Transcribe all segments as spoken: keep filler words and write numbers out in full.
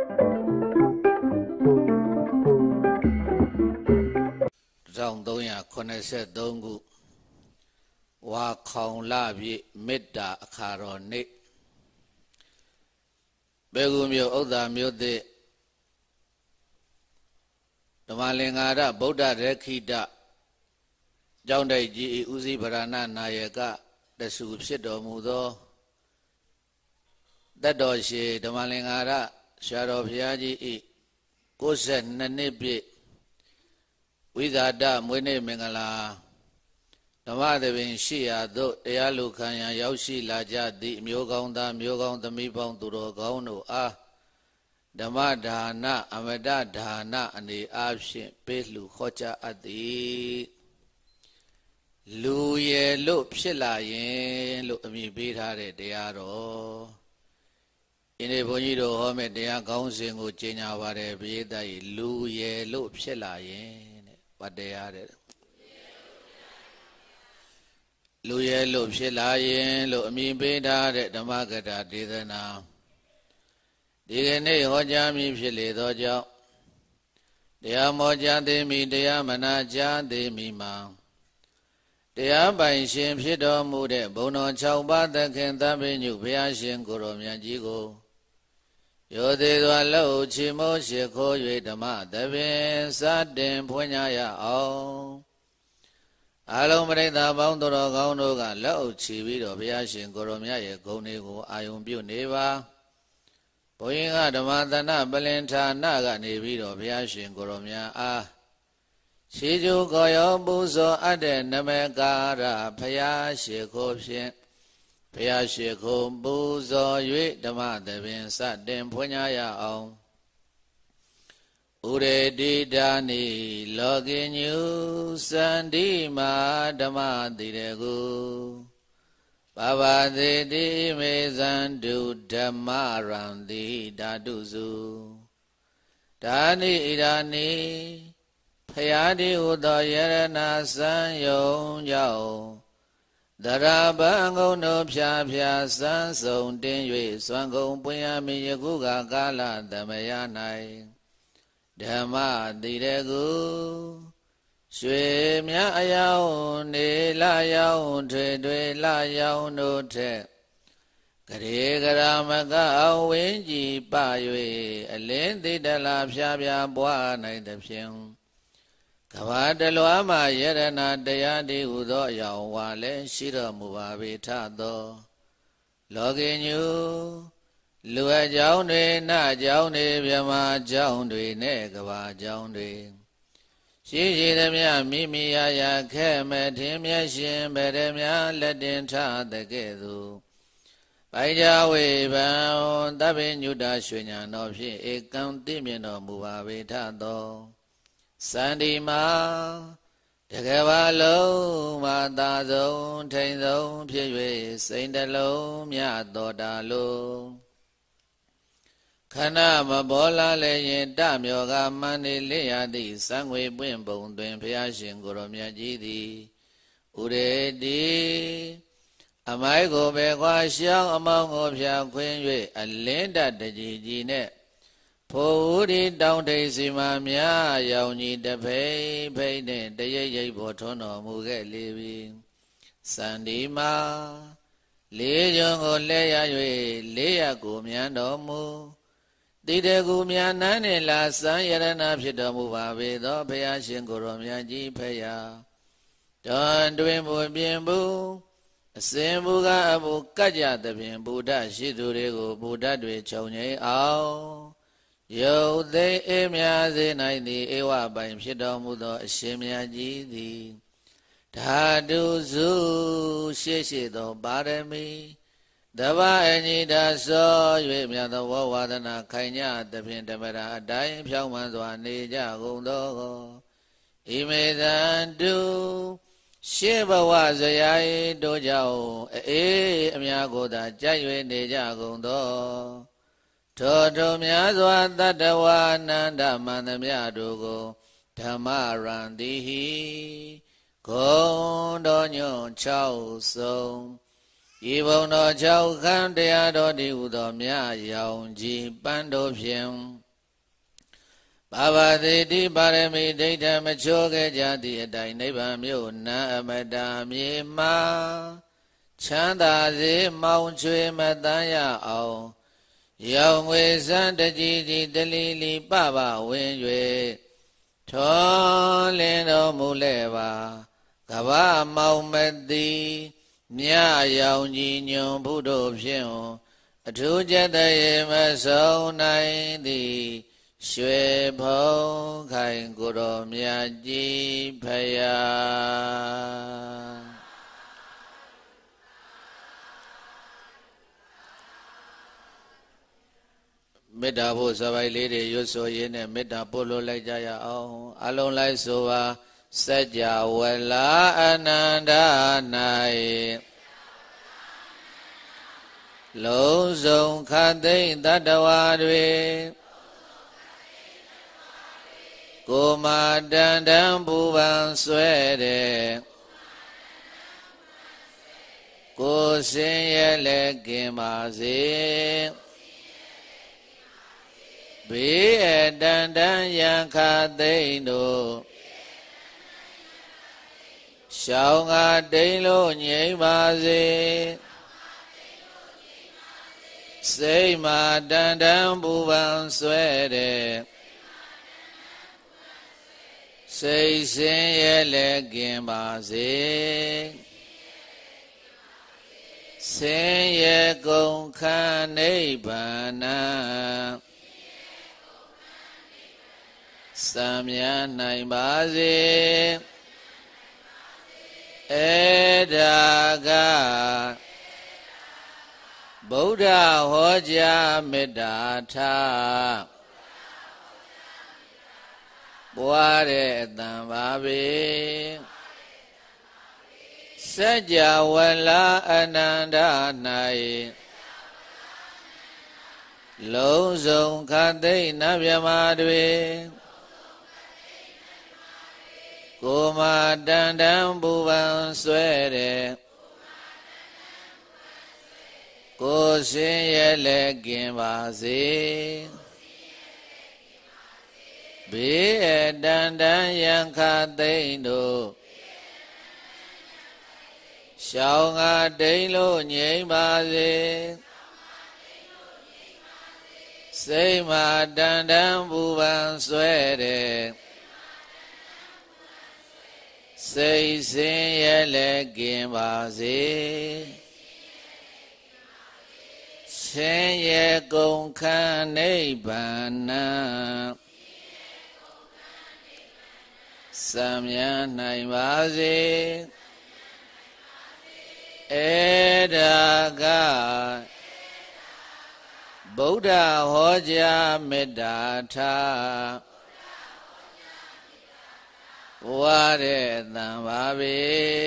Trong tối nhà con ấy sẽ đông cụ và không là bị mệt đã khá rồi nè bây giờ miêu ốc ta miêu tê Dhamma Lingara Buddha Rekhita trong đại ji Uzi Bharana Nayaka đã sử xuất đồ mù đó đã đòi xe Dhamma Lingara xa đồ phía ji cố sinh nâng nếp bị Vidada Mwene Mengala Dhamma Devin Shia Do Eyalu Kanya Yaushi Laja Di Myogong Da Myogong Dami Bong Duro Gauno A Dhamma Dhana Amada Dhana Ani Abshin Pelu Khocha Adi Lu Ye Lu Pshila Yen Lu Ami Bidha De Dearo Ine Bonjido Home Dea Gaung Singu Chenya Vare Bida Lu Ye Lu Pshila Yen What they are Luye Lup Shilayin, Lu Mi Beda, the Magada Didana. Digene Hojami Shili Dojo. They are Moja de Mi, they are Manaja de Mima. They are by Shim Shido Mude, Bono Chauba, the Kentabi, New Piashin, Kuromia Jigo. Yode Low Chimo Shiko Yedama, the Vin Sadin Punyaya all. Alomreda Boundoro Gaunoga, Low Chivido Piashin, Kuromia, Gonigo, Ayumbu Neva. Poinga the Madana Balenta Naga Nevido Piashin, Kuromia Ah. Shiju Goyo Buzo Aden Namegara, Payashiko. Payashiko Buzo Yui Dama Devin Satin Punyaya on Ure Didani Login you Sandima Dama Didegu Baba de Di Mezandu Dama Randi Daduzu Dani Idani Payadi Udo Yerana San Yon Yao Darabango no pia pia san song din yue swan gong punya mi yaguga gala damayanai Dhamma diregu Shwe mya ayao ne la yao tre dwe la yao no te Kare garamaga awinji pa yue Alin didala pia pia bua nai de piang Kavadalwama Yerana Dayadi Udo Yawale Shira Mubavita Do Login you Lua Joundre Na Joundre Vyama Joundre Negava Joundre Shiji Demia Mimia Ya Keme Timya Shim Bedemia Ledin Ta the Gedu Bajawe Bound Dabin Yuda Shunya no Shi Ekam Timino Mubavita Do Sandima Tegavalo Matazo Tazo Piwe Saintalo Miadodalo Kana Mabola Leyen Damyoga Mani Leadi Sangwe Bwimbo Dwen Piashin Goromia Jidi Uredi Amaigo Begwa Xiang among of Xiang Queen Yue Alinda de Gine Puri down daisy mamia, Yauni de pay, pay de ye botono, muge living. Sandima, Leon or Lea, Lea Gumiano mu. Dide Gumianani la San Yerana Pitamuva with Opea Goromia G Paya. Don Dwimbo Bimbo, Sembuga Abu Kaja the Bimbuda, Shidurego, Buddha with Chone Ao. Yo de emia de naini ewa baim shidomudo shemia jidi Tadu zu shishido baremi Dava enida so yemia the wawadana kanya the pintamera dying pyamanzwa nija gundo Imedan do Shiva was a yai dojao e amiagoda jaywe nija gundo Toto Myazwa Tatawa Nanda Manamyadugo Tamarandi Kondo Nyon Chao Song ဤဘုံတော်၆ခန်းတရားတော်တည်ဟူသောမြတ်ရောင်ကြီးပန်းတို့ဖြင့်ဘာဝတိတိပါရမီဒိဋ္ဌမချိုးခဲ့ကြသည့်အတိုင်းနိဗ္ဗာန်မြို့နာအမတာမြေမှာချမ်းသာစေမောင်ချွေမတန်းရအောင်ရောင်ငွေစံတကြီးကြီးတလီလီပပဝင်း၍ထွန်လင်းတော်မူလဲပါကဗ္ဗမောင်မတိမြရောင်ကြီးညွန်ဘုဒ္ဓဖြင့်အထူးကျက်တရေမဆုံးနိုင်သည်ရွှေဖုံးခိုင်ကိုတော်မြတ်ကြီးဖယားမေတ္တာဖို့စပိုက်လေးတွေရွတ်ဆိုရင်းနဲ့မေတ္တာပို့လို့လိုက်ကြရအောင်အလုံးလိုက်ဆိုပါစัจ java လာအနန္တ၌လုံးစုံခတ်သိမ့်တတ္တဝါတွေကိုမာတန်တန်ပူပန်ဆွဲတဲ့ကိုစင်ရဲ့လက်ကင်ပါစေဘေးအတန်တန်ရန်ခတ်သိမ့်တို့ရှောင်းငါတိန်လို့ငြိမ့်ပါစေစိတ်မှာတန်တန်ပူပန်ဆွဲတဲ့စိတ်စင်ရဲ့လက်ကင်ပါစေဆင်းရဲကုန်ခန်းနိဗ္ဗာန်စံမြတ်နိုင်ပါစေဧဒါကဗုဒ္ဓဟောကြားမေတ္တာထားပွားတဲ့အတန်ပါပဲစัจ java လာအနန္တ၌လုံးစုံခတ်သိမ့်နတ်မြမာတွေကိုမာတန်တန်ပူပန်ဆွဲတဲ့ကိုစင်ရဲ့လက်ကင်ပါစေဘေးအတန်တန်ရန်ခတ်သိမ့်တို့ရှောင်းငါတိန်လို့ငြိမ့်ပါစေစိတ်မှာတန်တန်ပူပန်ဆွဲတဲ့စိတ်စင်ရဲ့လက်ကင်ပါစေဆင်းရဲကုန်ခန်းနိဗ္ဗာန်စံမြတ်နိုင်ပါစေဧဒါကဗုဒ္ဓဟောကြားမေတ္တာထားဝါတဲ့သံပါပဲ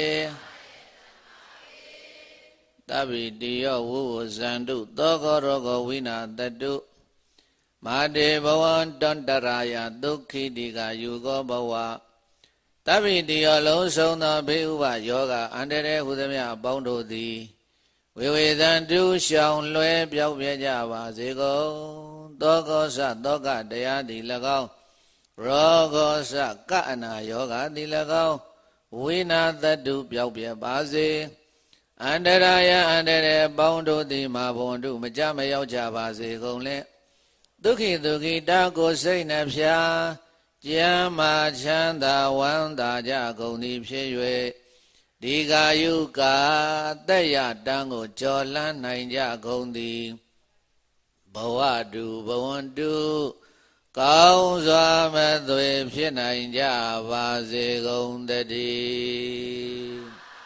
တပိတိယောဝုဝဇန္တုသောကောရောဂဝိနာတတုမာတေဘဝံတန္တရာယဒုက္ခိတိကယူကောဘဝတပိတိယောလုံးစုံသောဘေးဥပယောဂအန္တရာယ်ဟုသမျှအပေါင်းတို့သည်ဝေဝေသံတုရှောင်လွဲပြောက်ပြကြပါစေကုန်သောကောသသောကတရားသည်၎င်းရောဂောသကအနာယောဂသည်၎င်းဝိနာတတုပြောက်ပြပါစေအန္တရာယအန္တရာယ်ပေါင်းတို့သည်မာဘွန်တို့မကြမရောက်ကြပါစေကုန်လေဒုက္ခိဒုက္ခိတာကိုစိတ်နှဖျားကျမ်းမာချမ်းသာဝမ်းသာကြကုန်သည်ဖြစ်၍ဒီကာယုကာတက်ရတန်းကိုကြော်လန်းနိုင်ကြကုန်သည်ဘဝတုဘဝန္တုကောင်းစွာမသွေဖြစ်နိုင်ကြပါစေကုန်တည်း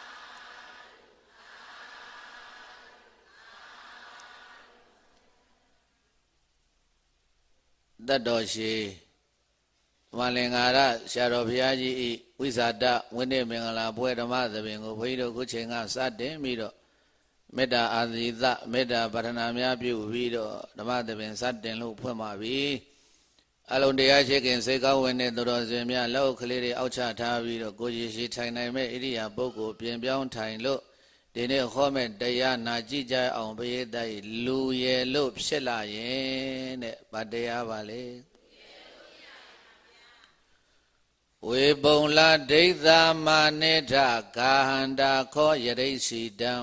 တတ်တော်ရှိမလင်္ကာရဆရာတော်ဘုရားကြီးဤဝိဇာတဝိနည်းမင်္ဂလာပွဲဓမ္မသဘင်ကိုဘုန်းကြီးတို့ခုချိန်ကစတင်ပြီးတော့မေတ္တာအာသီသမေတ္တာပရဏာများပြုပြီးတော့ဓမ္မသဘင်စတင်လို့ဖွင့်ပါပြီအလုံးတရားရှိခင်စိတ်ကောင်းဝင်တဲ့သူတော်စင်များလောက်ကလေးတွေအောက်ချထားပြီးတော့ကိုကြီးရှိထိုင်နိုင်မဲ့ဣရိယာပုဂ္ဂိုလ်ပြင်ပြောင်းထိုင်လို့ဒီနေ့ဟောမဲ့တရားနာကြည့်ကြအောင်ဘုရားတိုက်လူရယ်လို့ဖြစ်လာရင်တဲ့ဗတရားပါလေဝေပုံလာဒိဋ္ဌာမာနိထကာဟန္တာခောယရိစီတံ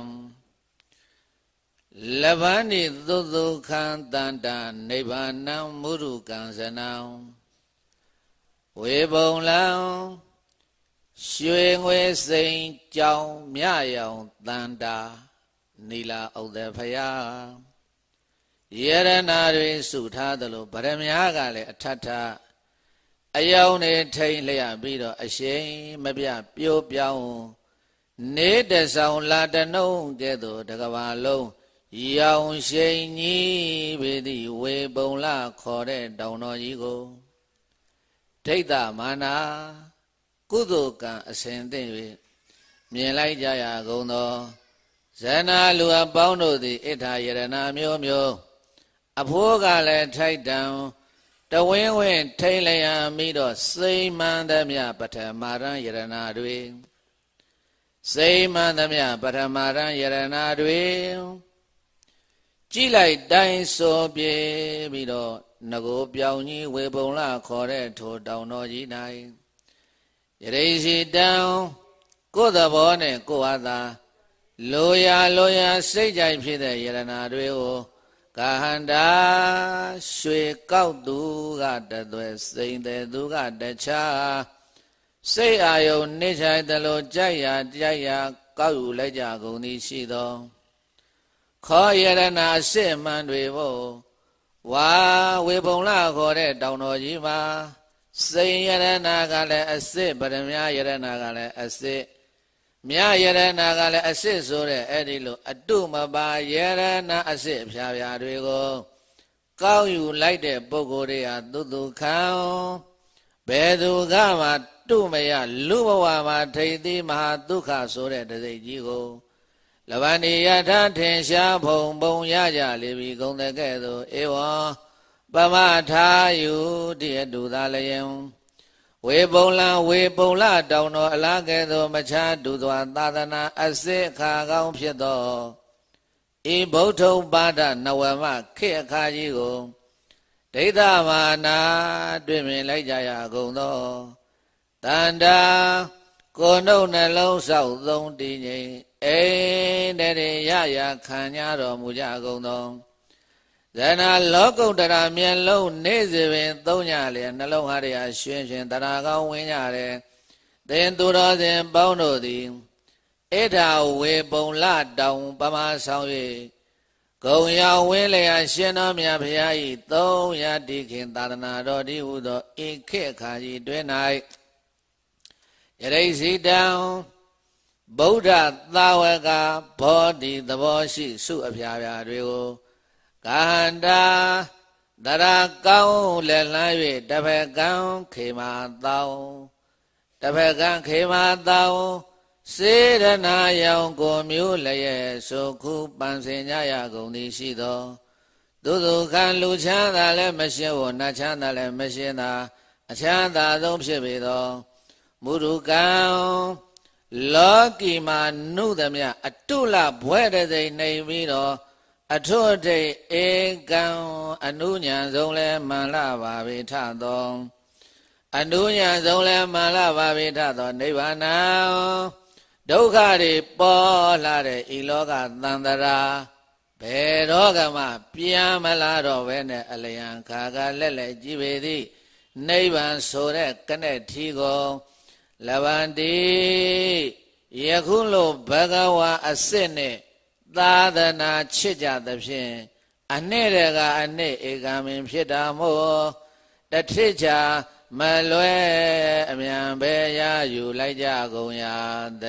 လဗန္တိသုသုခံတန္တနိဗ္ဗာနံမုရုကံစနံဝေပုံလံရွှေငွေစိန်ကြောင်မြရောင်တန္တာနီလာဥဒ္ဒဖယာယရနာတွေစုထားသလိုဗရမ ्या ကလည်းအထထအယောင်နေထိန်လျက်ပြီးတော့အရှိန်မပြပြိုးပြောင်းနေတဆောင်လာတနှုံးကဲ့သို့တကဘာလုံးရောင်ရှိန်ကြီးပေသည်ဝေပုံလာခေါ်တဲ့တောင်တော်ကြီးကိုဒိဋ္ဌမာနာကုသိုလ်ကံအစဉ်သိ၍မြင်လိုက်ကြရကုန်သောဇဏလူအပေါင်းတို့သည်ဣဋ္ဌာယရဏမျိုးမျိုးအဖိုးကလည်းထိုက်တံတဝင်းဝင်းထိန်လျံမိတော့စိမ့်မှန်သမျှပထမရံယရဏတွေစိမ့်မှန်သမျှပထမရံယရဏတွေကြည့်လိုက်တိုင်းဆိုပြေပြီးတော့ငကိုပြောင်ကြီးဝေပုံလာခေါ်တဲ့ထိုတောင်တော်ကြီး၌ယရိစီတံကိုယ်သဘောနဲ့ကိုယ်ဟာသာလိုရာလိုရာစိတ်ကြိုက်ဖြစ်တဲ့ယရဏတွေကိုကာဟန္တာရွှေကောက်သူကတသွဲစိန်တဲ့သူကတခြားစိတ်အာယုန်နှိမ့်ချိုင်တယ်လို့ကြိုက်ရာကြိုက်ရာကောက်ယူလိုက်ကြကုန်သည်ရှိသောခောယရဏအစစ်မှန်တွေဖို့ဝါဝေပုံလာခေါ်တဲ့တောင်တော်ကြီးမှာစိန်ယရဏကလည်းအစစ်ပရမ ्या ယရဏကလည်းအစစ်မြယရဏကလည်းအစစ်ဆိုတဲ့အဲ့ဒီလိုအတုမပါယရဏအစစ်ဖြာဖြာတွေကိုကောက်ယူလိုက်တဲ့ပုဂ္ဂိုလ်တွေဟာသူသူခံဘယ်သူကမှတုမရလူဘဝမှာထိတ်သိမဟာဒုက္ခဆိုတဲ့တစိတ်ကြီးကိုလဗန္တိယထထင်ရှားဖုံပုံရကြလေပြီဂုံတဲ့ကဲ့သို့ဧဝံပမထာယုတိအတုသာလယံဝေပုံလံဝေပုံလတောင်တော်အလားကဲ့သို့မခြားတူသောသာသနာအစစ်အခါကောင်းဖြစ်သောဤဗုဒ္ဓပါဒနဝမခေအခါကြီးကိုဒိဋ္ဌမာနာတွေ့မြင်လိုက်ကြရကုန်သောတန္တာကိုယ်နှုတ်နှလုံးဆောက်သုံးတည်ငြိမ်အိန္ဒြေရရခံရတော်မူကြကုန်သောဇဏလောကုတ္တရာမျက်လုံးနေစေပင်သုံးညလျက်နှလုံးဟာရရွှင်ရွှင်တရာကောင်းဝင်ကြတယ်သင်သူတော်စင်ပေါင်းတို့သည်ဣဋ္ဌာဝေပုံလတောင်ပမာဆောင်၍ဂုံရောက်ဝင်းလျက်ရှင်တော်မြတ်ဖရာ၏သုံးရတိခင်သာသနာတော်ဒီဟုသောဧခေခါကြီးတွင်၌ယရိစီတံဗုဒ္ဓသာဝကဘောဓိသဘောရှိစုအဖျားဖျားတွေကိုကာဟန္တာတရာကောင်းလက်လှမ်း၍တဖက်ကံခေမာတောင်းတဖက်ကံခေမာတောင်းစေရနာယောင်ကိုမျိုးလည်းဆိုခုပန်စင်ကြရကုန်သည်ရှိသောသူသူခံလူချမ်းသာလည်းမရှင်းဝနတ်ချမ်းသာလည်းမရှင်းသာအချမ်းသာဆုံးဖြစ်ပေသောမုရုကံလောကီမှာနုသမြအတုလဘွဲ့တဲ့စိတ်နေပြီးတော့အထွတ်ထိပ်ဧကံအနုညာဆုံးလဲမှန်လာပါပေထသောအနုညာဆုံးလဲမှန်လာပါပေထသောနိဗ္ဗာန်ဒုက္ခတွေပေါ်လာတဲ့ဤလောကသန္တရာဘယ်တော့ကမှပြန်မလာတော့ဘဲနဲ့အလျံခါကလက်လက်ကြည့်ပေသည်နိဗ္ဗာန်ဆိုတဲ့ကနဲ့ထီကိုလဗန္တိယခုလိုဘဂဝါအစစ်နဲ့သာသနာချစ်ကြသဖြင့်အနှစ်တကအနှစ်ဧကမင်ဖြစ်တာမို့တထစ်ချာမလွဲအမြန်ပဲရယူလိုက်ကြကုန်ရာတ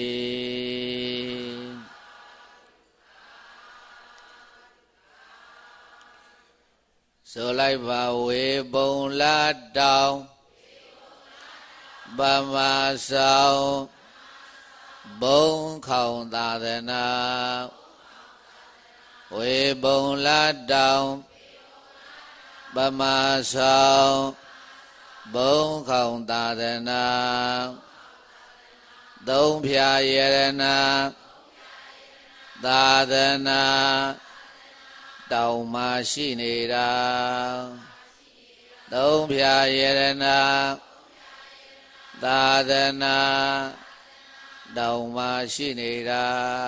ည်းဆိုလိုက်ပါဝေပုံလာတောင်ပမာဆောင်ဘုံခေါင်သာသနာဝေပုံလာတောင်ပမာဆောင်ဘုံခေါင်သာသနာသုံးဖြာယရဏသာသနာတောင်မှရှိနေတာသုံးဖြာယရဏသာသနာတောင်မှရှိနေတာ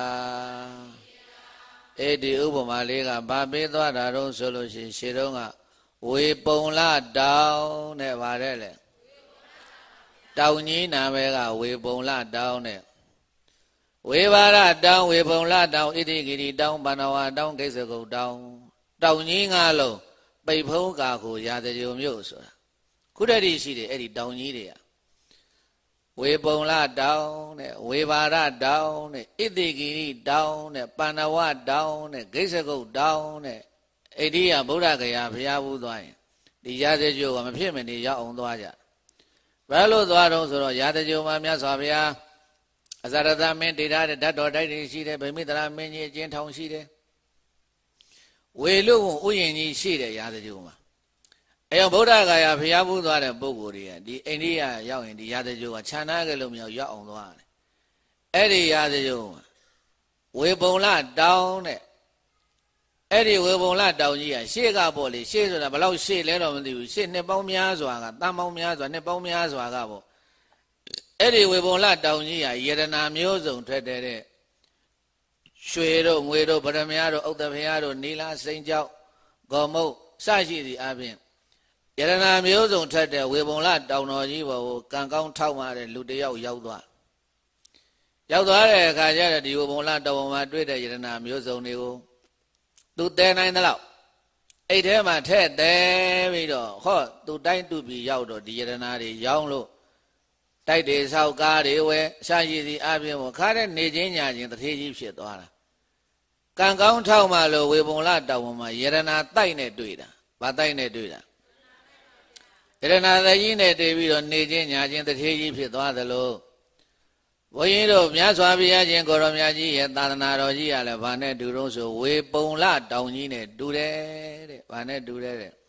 အဲ့ဒီဥပမာလေးကဗာပေးသွားတာတော့ဆိုလို့ရှိရင်ရှေ့တုန်းကဝေပုံလတောင်နဲ့ဗါတဲ့လေတောင်ကြီးနာမည်ကဝေပုံလတောင်နဲ့ဝေဘာရတောင်ဝေပုံလတောင်ဣတိဂိရိတောင်ပန္နဝတောင်ကိစ္စကုတ်တောင်တောင်ကြီးငါလုံးပိတ်ဖုံးကာကိုရာဇဂျုံမြို့ဆိုတာခုတည်းတည်းရှိတယ်အဲ့ဒီတောင်ကြီးတွေကဝေပုံလတောင်နဲ့ဝေဘာရတောင်နဲ့ဣတိဂိရိတောင်နဲ့ပန္နဝတောင်နဲ့ကိစ္စကုတ်တောင်နဲ့ဣတိယဗုဒ္ဓဂယာဘုရားဘူးသွားရင်ဒီရာဇဂျုံကမဖြစ်မနေရောက်အောင်သွားကြဘယ်လိုသွားတော့ဆိုတော့ရာဇဂျုံမှာမြတ်စွာဘုရားအဇရတမင်းတည်ထားတဲ့ဓာတ်တော်တိုက်တွေရှိတယ်ဗိမိတရာမင်းကြီးအကျဉ်းထောင်ရှိတယ်ဝေလူဥယျာဉ်ကြီးရှိတယ်ရာဇဂျုံမှာအဲကြောင့်ဗုဒ္ဓဂယာဘုရားဘူးသွားတဲ့ပုဂ္ဂိုလ်တွေကဒီအိန္ဒိယရောက်ရင်ဒီရာဇဂျုံကခြံထားကြလို့မရောက်ရောက်အောင်သွားတယ်အဲ့ဒီရာဇဂျုံဝေပုံလတောင်းတဲ့အဲ့ဒီဝေပုံလတောင်ကြီးကရှေ့ကပေါ့လေရှေ့ဆိုတာဘယ်လောက်ရှေ့လဲတော့မသိဘူးရှေ့နှစ်ပေါင်းများစွာကတန်ပေါင်းများစွာနှစ်ပေါင်းများစွာကပေါ့အဲ့ဒီဝေပုံလတောင်ကြီးကယရနာမျိုးစုံထွက်တဲ့ရွှေတို့ငွေတို့ဗရမယတို့ဥဒ္ဒဖယတို့နီလာစိန်ကြောက်ဂေါ်မုတ်စရှိသည့်အပြင်ယရနာမျိုးစုံထွက်တဲ့ဝေပုံလတောင်တော်ကြီးပေါ်ကိုကံကောင်းထောက်မှတဲ့လူတယောက်ရောက်သွားရောက်သွားတဲ့အခါကျတော့ဒီဝေပုံလတောင်ပေါ်မှာတွေ့တဲ့ယရနာမျိုးစုံတွေကိုသူတဲနိုင်တဲ့လောက်အဲ့ထဲမှာထဲ့တဲပြီးတော့ဟောသူတိုင်းတူပြီးရောက်တော့ဒီယရနာတွေရောင်းလို့တိုက်တွေဆောက်ကားတွေဝဲအရှာရှိသည်အပြင်ကိုခါတဲ့နေချင်းညာချင်းတထေးကြီးဖြစ်သွားတာကံကောင်းထောက်မှလို့ဝေပုံလတောင်ပေါ်မှာယရနာတိုက်နဲ့တွေ့တာဗာတိုက်နဲ့တွေ့တာယရနာသက်ကြီးနဲ့တွေ့ပြီးတော့နေချင်းညာချင်းတထေးကြီးဖြစ်သွားသလိုဘုန်းကြီးတို့မြတ်စွာဘုရားရှင်ကိုရောမြတ်ကြီးရဲ့သာသနာတော်ကြီးရလဲဗာနဲ့တူတော့ဆိုဝေပုံလတောင်ကြီးနဲ့တူတယ်တဲ့ဗာနဲ့တူတယ်တဲ့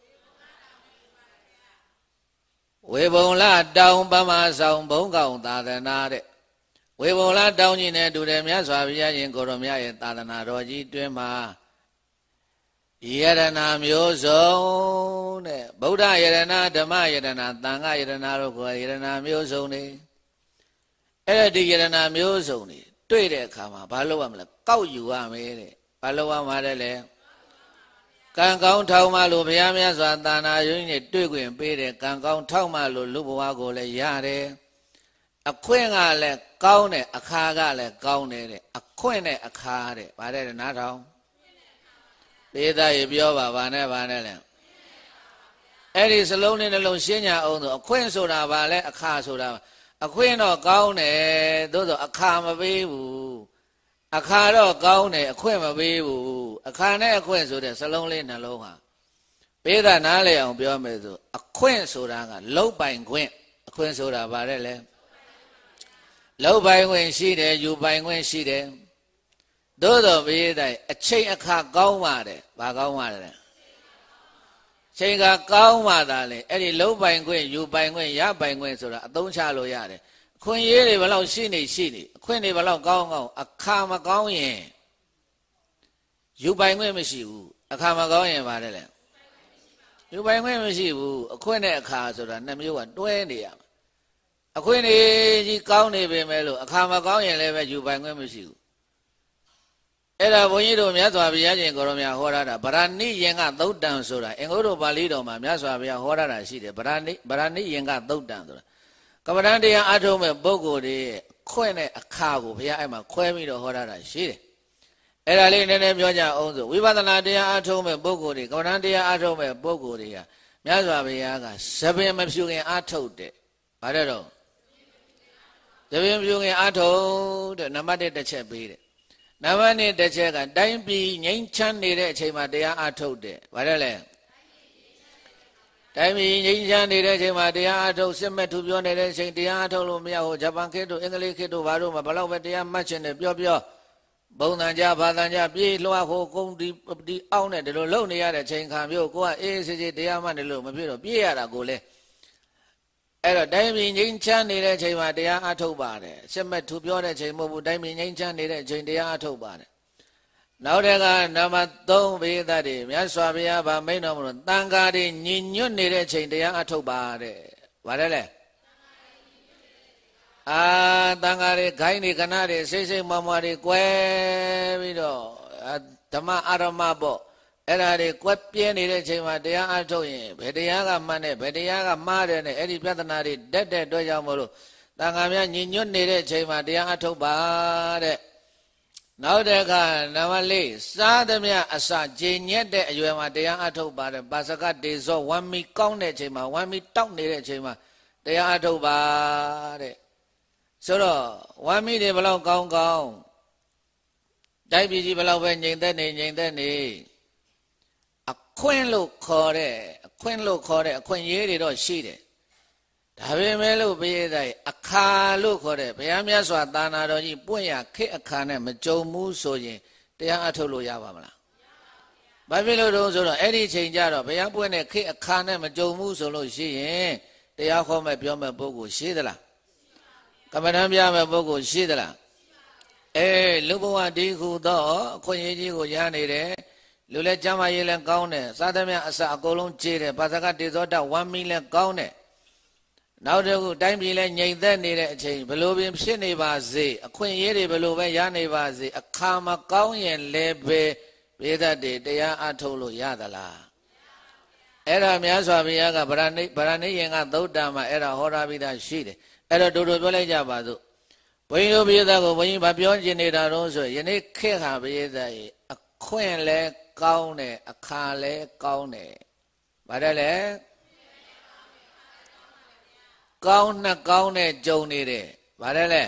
ဝေပုံလတောင်ပမာဆောင်ဘုံကောင်သာသနာတဲ့ဝေပုံလတောင်ကြီးနဲ့တူတယ်မြတ်စွာဘုရားရှင်ကိုရောမြတ်ရဲ့သာသနာတော်ကြီးတွင်မှာယရဏမျိုးစုံတဲ့ဗုဒ္ဓယရဏဓမ္မယရဏသံဃာယရဏတို့ကိုယရဏမျိုးစုံနေအဲ့ဒီယရဏမျိုးစုံနေတွေ့တဲ့အခါမှာဘာလုပ်ရမလဲကောက်ယူရမယ်တဲ့ဘာလုပ်ရမှာလဲလေကံကောင်းထောက်မှလို့ဘုရားမြတ်စွာသာနာယုံနဲ့တွေ့ခွင့်ပေးတယ်ကံကောင်းထောက်မှလို့လူဘဝကိုလည်းရတယ်အခွင့်ကလည်းကောင်းတယ်အခါကလည်းကောင်းတယ်တဲ့အခွင့်နဲ့အခါတဲ့ဗါတဲ့နားထောင်ပေသားရေပြောပါဗာနဲ့ဗာနဲ့လဲအဲ့ဒီစလုံးလေးနှလုံးရှင်းညာအောင်ဆိုအခွင့်ဆိုတာဗာလဲအခါဆိုတာအခွင့်တော့ကောင်းတယ်သို့သောအခါမပေးဘူးအခါတော့ကောင်းတယ်အခွင့်မပေးဘူးအခါနဲ့အခွင့်ဆိုတဲ့စလုံးလေးနှလုံးဟာပေသားနားလေအောင်ပြောမယ်ဆိုအခွင့်ဆိုတာကလုတ်ပိုင်ခွင့်အခွင့်ဆိုတာဗါတဲ့လဲလုတ်ပိုင်ခွင့်ရှိတယ်ယူပိုင်ခွင့်ရှိတယ်သို့သောပေသားအချိန်အခါကောင်းပါတယ်ဘာကောင်းပါတယ်ချိန်ကကောင်းမှသာလေအဲ့ဒီလုံးပိုင်ခွင့်ယူပိုင်ခွင့်ရပိုင်ခွင့်ဆိုတာအသုံးချလို့ရတယ်အခွင့်အရေးတွေဘယ်လောက်ရှိနေရှိနေအခွင့်တွေဘယ်လောက်ကောင်းကောင်းအခါမကောင်းရင်ယူပိုင်ခွင့်မရှိဘူးအခါမကောင်းရင်ပါတယ်လေယူပိုင်ခွင့်မရှိဘူးအခွင့်နဲ့အခါဆိုတာနှစ်မျိုးကတွဲနေရမှာအခွင့်တွေကြီးကောင်းနေပေမဲ့လို့အခါမကောင်းရင်လည်းပဲယူပိုင်ခွင့်မရှိဘူးအဲ့ဒါဘုန်းကြီးတို့မြတ်စွာဘုရားရှင်ကိုရောမြတ်ဟောထားတာဗရာဏိယင်ကသုတ်တံဆိုတာအင်္ဂုတ္တပါဠိတော်မှာမြတ်စွာဘုရားဟောထားတာရှိတယ်ဗရာဏိဗရာဏိယင်ကသုတ်တံဆိုတာကမ္မဋ္ဌာန်းတရားအထုတ်မဲ့ပုဂ္ဂိုလ်တွေခွင့်တဲ့အခါကိုဘုရားအဲ့မှာခွဲပြီးတော့ဟောထားတာရှိတယ်အဲ့ဒါလေးနည်းနည်းပြောကြအောင်ဆိုဝိပဿနာတရားအထုတ်မဲ့ပုဂ္ဂိုလ်တွေကမ္မဋ္ဌာန်းတရားအထုတ်မဲ့ပုဂ္ဂိုလ်တွေကမြတ်စွာဘုရားကသဘင်မဖြူခင်အထုတ်တယ်ဗါတဲ့တော့သဘင်ဖြူခင်အထုတ်တဲ့နံပါတ်တစ်တစ်ချက်ပေးတယ်နံပါတ်နှစ်တစ်ချက်ကတိုင်းပြည်ငြိမ်းချမ်းနေတဲ့အချိန်မှာတရားအထုတ်တယ်ဗါတယ်လေတိုင်းပြည်ငြိမ်းချမ်းနေတဲ့အချိန်မှာတရားအထုတ်စစ်မဲ့ထူပြောနေတဲ့အချိန်တရားအထုတ်လို့မရဘူးဂျပန်ခေတ်တို့အင်္ဂလိပ်ခေတ်တို့ဘာလို့မဘလောက်ပဲတရားမှတ်ချင်တယ်ပြောပြောဘုံတန်ကြဘာတန်ကြပြေးလွှားဖို့ကုန်းဒီဒီအောင်းနဲ့ဒီလိုလုံနေရတဲ့အချိန်ခါမျိုးကိုကအေးစစ်စစ်တရားမှတ်တယ်လို့မဖြစ်တော့ပြေးရတာကိုလေအဲ့တော့တိုင်းပြည်ငြိမ်းချမ်းနေတဲ့အချိန်မှာတရားအထုတ်ပါတယ်စစ်မဲ့ထူပြောတဲ့အချိန်မဟုတ်ဘူးတိုင်းပြည်ငြိမ်းချမ်းနေတဲ့အချိန်တရားအထုတ်ပါတယ်နောက်တဲ့ကနံပါတ်သုံးဘေးသားတွေမြတ်စွာဘုရားဗာမိန်တော်မူလို့တန်ဃာတွေညီညွတ်နေတဲ့ချိန်တရားအထုတ်ပါတဲ့ဗါတယ်လေအာတန်ဃာတွေခိုင်းတွေကနာတွေစိတ်စိတ်မွားမွားတွေကွဲပြီးတော့ဓမ္မအာရမပေါ့အဲ့ဒါတွေကွက်ပြဲနေတဲ့ချိန်မှာတရားအထုတ်ရင်ဘယ်တရားကမှန်တယ်ဘယ်တရားကမှားတယ်နဲ့အဲ့ဒီပြဿနာတွေတက်တဲ့အတွက်ကြောင့်မို့လို့တန်ဃာများညီညွတ်နေတဲ့ချိန်မှာတရားအထုတ်ပါတဲ့နောက်တဲ့အခါနံပါတ်လေးစားသမျှအစကျင့်ညက်တဲ့အရွယ်မှာတရားအထုတ်ပါတယ်ပါစကတေဇောဝမ်းမီကောင်းတဲ့ချိန်မှာဝမ်းမီတောက်နေတဲ့အချိန်မှာတရားအထုတ်ပါတဲ့ဆိုတော့ဝမ်းမီတွေဘလောက်ကောင်းကောင်းတိုက်ပြည်ကြီးဘလောက်ပဲငြိမ်သက်နေငြိမ်သက်နေအခွင့်လို့ခေါ်တဲ့အခွင့်လို့ခေါ်တဲ့အခွင့်ရေးတွေတော့ရှိတယ်ဒါပေမဲ့လို့ဘုရားတိုင်အခါလို့ခေါ်တဲ့ဘုရားမြတ်စွာသာနာတော်ကြီးပွင့်ရခေအခါနဲ့မကြုံဘူးဆိုရင်တရားအထုတ်လို့ရပါမလားဘာဖြစ်လို့တုံးဆိုတော့အဲ့ဒီချိန်ကျတော့ဘုရားပွင့်တဲ့ခေအခါနဲ့မကြုံဘူးဆိုလို့ရှိရင်တရားဟောမဲ့ပြောမဲ့ပုဂ္ဂိုလ်ရှိသလားကမ္မဋ္ဌာန်းပြမဲ့ပုဂ္ဂိုလ်ရှိသလားအဲလူဘဝဒီခုတော့အခွင့်အရေးကြီးကိုရနေတယ်လူလည်းကျမ်းမာရေးလည်းကောင်းတယ်စားသမျှအစအကုန်လုံးကြည်တယ်ပါစကတေဇောတဝမ်းမီလည်းကောင်းတယ်နောက်တစ်ခုတိုင်းပြည်လည်းငြိမ်သက်နေတဲ့အချိန်ဘလို့ပင်ဖြစ်နေပါစေအခွင့်အရေးတွေဘလို့ပဲရနေပါစေအခါမကောင်းရင်လည်းပဲပိဋကတ်တွေတရားအထုတ်လို့ရသလားအဲ့ဒါမြတ်စွာဘုရားကဗရဏိဗရဏိယင်ကသုတ်တံမှာအဲ့ဒါဟောထားပြီးသားရှိတယ်အဲ့တော့တို့တို့ပြောလိုက်ကြပါစို့ဘုန်းကြီးတို့ပိဋကတ်ကိုဘုန်းကြီးဗာပြောကျင်နေတာတော့ဆိုယနေ့ခေတ်ဟာပိဋကတ်ရဲ့အခွင့်လည်းကောင်းတယ်အခါလည်းကောင်းတယ်ဗါတယ်လေကောင်းနဲ့ကောင်းနဲ့ကြုံနေတယ်ဗါတယ်လေ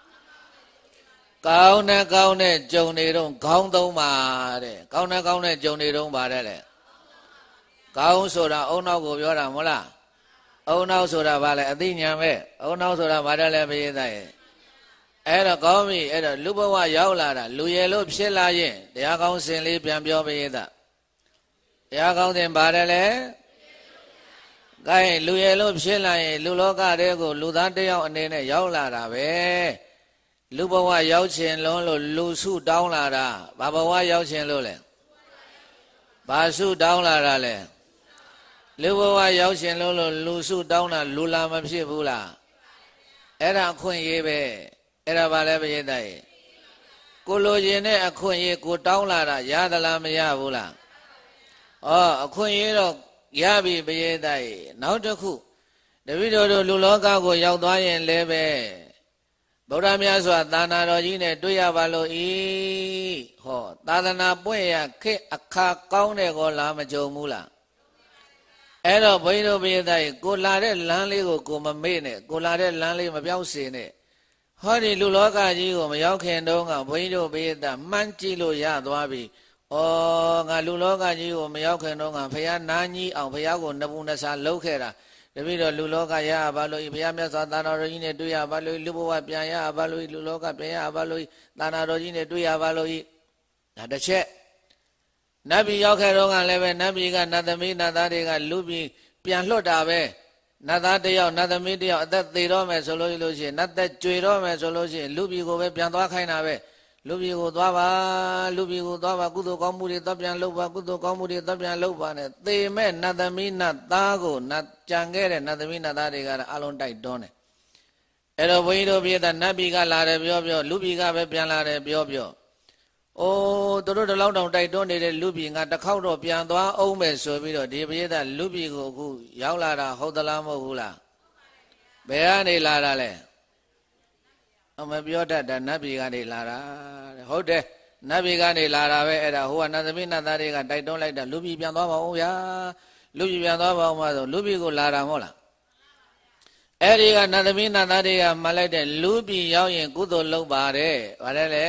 ကောင်းနဲ့ကောင်းနဲ့ကြုံနေတော့ခေါင်းသုံးပါတဲ့ကောင်းနဲ့ကောင်းနဲ့ကြုံနေတော့ဗါတယ်လေကောင်းဆိုတာအုံနောက်ကိုပြောတာမဟုတ်လားအုံနောက်ဆိုတာဗါလဲအသိဉာဏ်ပဲအုံနောက်ဆိုတာဗါတယ်လေဘုရားရဲ့အဲ့တော့ကောင်းပြီအဲ့တော့လူဘဝရောက်လာတာလူရယ်လို့ဖြစ်လာရင်တရားကောင်းစင်လေးပြန်ပြောဘုရားတရားကောင်းစင်ဗါတယ်လေကဲလူရယ်လို့ဖြစ်လာရင်လူလောကတဲကိုလူသားတယောက်အနေနဲ့ရောက်လာတာပဲလူဘဝရောက်ခြင်းလုံးလို့လူစုတောင်းလာတာဘာဘဝရောက်ခြင်းလို့လဲဘာစုတောင်းလာတာလဲလူဘဝရောက်ခြင်းလုံးလို့လူစုတောင်းတာလူလာမဖြစ်ဘူးလားအဲ့ဒါအခွင့်အရေးပဲအဲ့ဒါဘာလဲဘုရားရဲ့ကိုလိုချင်တဲ့အခွင့်အရေးကိုတောင်းလာတာရသလားမရဘူးလားဩအခွင့်အရေးတော့ရပြီဘုရားတိုင်နောက်တစ်ခုတပည့်တော်တို့လူလောကကိုရောက်သွားရင်လည်းပဲဗုဒ္ဓမြတ်စွာသာနာတော်ကြီးနဲ့တွေ့ရပါလို့ဤဟောသာသနာပွင့်ရခေအခါကောင်းတဲ့ကောလားမကြုံဘူးလားအဲ့တော့ဘုန်းကြီးတို့ဘုရားတိုင်ကိုလာတဲ့လမ်းလေးကိုကိုမမေ့နဲ့ကိုလာတဲ့လမ်းလေးမပြောင်းစေနဲ့ဟောဒီလူလောကကြီးကိုမရောက်ခင်တုန်းကဘုန်းကြီးတို့ဘုရားတိုင်မှန်းကြည့်လို့ရသွားပြီဩငါလူလောကကြီးကိုမရောက်ခင်တော့ငါဘုရားနာကြီးအောင်ဘုရားကိုနဘူးနဆာလှုပ်ခဲ့တာတပည့်တော်လူလောကရရပါလို့ဘုရားမြတ်စွာသာနာတော်ကြီးနဲ့တွေ့ရပါလို့လူဘဝပြန်ရပါလို့လူလောကပြန်ရပါလို့သာနာတော်ကြီးနဲ့တွေ့ရပါလို့ဒါတစ်ချက်နတ်ပြည်ရောက်ခဲ့တော့ကလည်းပဲနတ်ပြည်ကနတ်သမီးနတ်သားတွေကလူပြည်ပြန်လွတ်တာပဲနတ်သားတယောက်နတ်သမီးတယောက်အသက်သေတော့မယ်ဆိုလို့လို့ရှိရင်နတ်သက်ကြွေတော့မယ်ဆိုလို့ရှိရင်လူပြည်ကိုပဲပြန်သွားခိုင်းတာပဲလူပြည်ကိုသွားပါလူပြည်ကိုသွားပါကုသိုလ်ကောင်းမှုတွေတပ်ပြန်လုပ်ပါကုသိုလ်ကောင်းမှုတွေတပ်ပြန်လုပ်ပါနဲ့သေမဲ့နတ်သမီးနတ်သားကိုနတ်ကြံခဲ့တဲ့နတ်သမီးနတ်သားတွေကတော့အလုံးတိုက်တွန်းတယ်အဲ့တော့ဘုန်းကြီးတို့ပြည်သားနတ်ပြည်ကလာတယ်ပြောပြောလူပြည်ကပဲပြန်လာတယ်ပြောပြောအိုးတို့တို့တလောက်တောင်တိုက်တွန်းနေတဲ့လူပြည်ငါတစ်ခေါက်တော့ပြန်သွားအောင်မယ်ဆိုပြီးတော့ဒီပြည်သားလူပြည်ကိုအခုရောက်လာတာဟုတ်သလားမဟုတ်ဘူးလားဘယ်ကနေလာတာလဲအမပြောတတ်တာနတ်ပြည်ကနေလာတာဟုတ်တယ်နတ်ပြည်ကနေလာတာပဲအဲ့ဒါဟိုကနတ်သမီးနတ်သားတွေကတိုက်တွန်းလိုက်တာလူပြည်ပြန်သွားပါဦးဗျာလူပြည်ပြန်သွားပါဦးမဆိုလူပြည်ကိုလာတာမဟုတ်လားအဲ့ဒီကနတ်သမီးနတ်သားတွေကမှလိုက်တဲ့လူပြည်ရောက်ရင်ကုသိုလ်လုပ်ပါတယ်ဗါတယ်လေ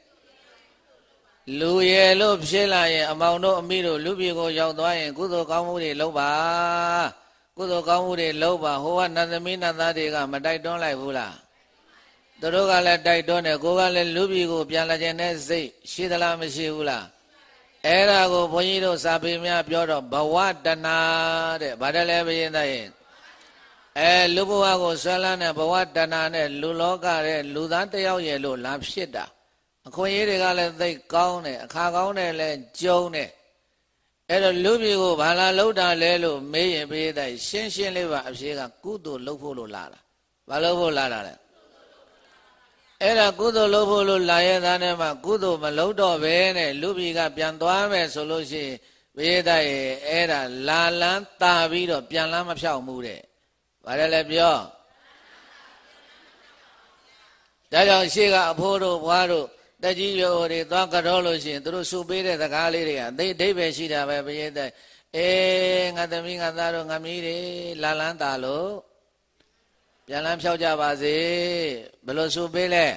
လူရယ်လို့ဖြစ်လာရင်အမောင်တို့အမိတို့လူပြည်ကိုရောက်သွားရင်ကုသိုလ်ကောင်းမှုတွေလုပ်ပါကုသိုလ်ကောင်းမှုတွေလုပ်ပါဟိုကနတ်သမီးနတ်သားတွေကမတိုက်တွန်းလိုက်ဘူးလားသူတို့ကလည်းတိုက်တွန်းတယ်ကိုကလည်းလူပြည်ကိုပြန်လာခြင်းနဲ့စိတ်ရှိသလားမရှိဘူးလားအဲ့ဒါကိုဘုန်းကြီးတို့စာပေများပြောတော့ဘဝတဏတဲ့ဗါတယ်လေဘုရင်သားရဲ့အဲလူဘဝကိုဆွဲလန်းတဲ့ဘဝတဏနဲ့လူလောကတဲ့လူသားတယောက်ရဲ့လို့လာဖြစ်တာအခွင့်အရေးတွေကလည်းသိကောင်းတယ်အခါကောင်းတယ်လည်းကျုံတယ်အဲ့တော့လူပြည်ကိုဘာလာလှုပ်တာလဲလို့မေးရင်ပေးတဲ့ရှင်းရှင်းလေးပါအဖြေကကုသိုလ်လုပ်ဖို့လို့လာတာဘာလုပ်ဖို့လာတာလဲအဲ့ဒါကုသိုလ်လုပ်ဖို့လို့လာရဲ့သားနဲ့မှကုသိုလ်မလုပ်တော့ဘဲနဲ့လူပြည်ကပြန်သွားမယ်ဆိုလို့ရှိရင်ပေးတဲ့အဲ့ဒါလာလန်းတာပြီးတော့ပြန်လန်းမဖြောက်မှုတဲ့ဘာလဲလဲပြောဒါကြောင့်ရှေ့ကအဖိုးတို့ဘွားတို့တကြီးရိုးတွေသွားကြောလို့ရှိရင်သူတို့စုပေးတဲ့စကားလေးတွေကအသိအဓိပ္ပာယ်ရှိတာပဲဘုရားတဲ့အေးငါသမီးငါသားတို့ငါမီးတွေလာလန်းတာလို့ပြန်လန်းဖြောက်ကြပါစေဘယ်လိုစုပေးလဲ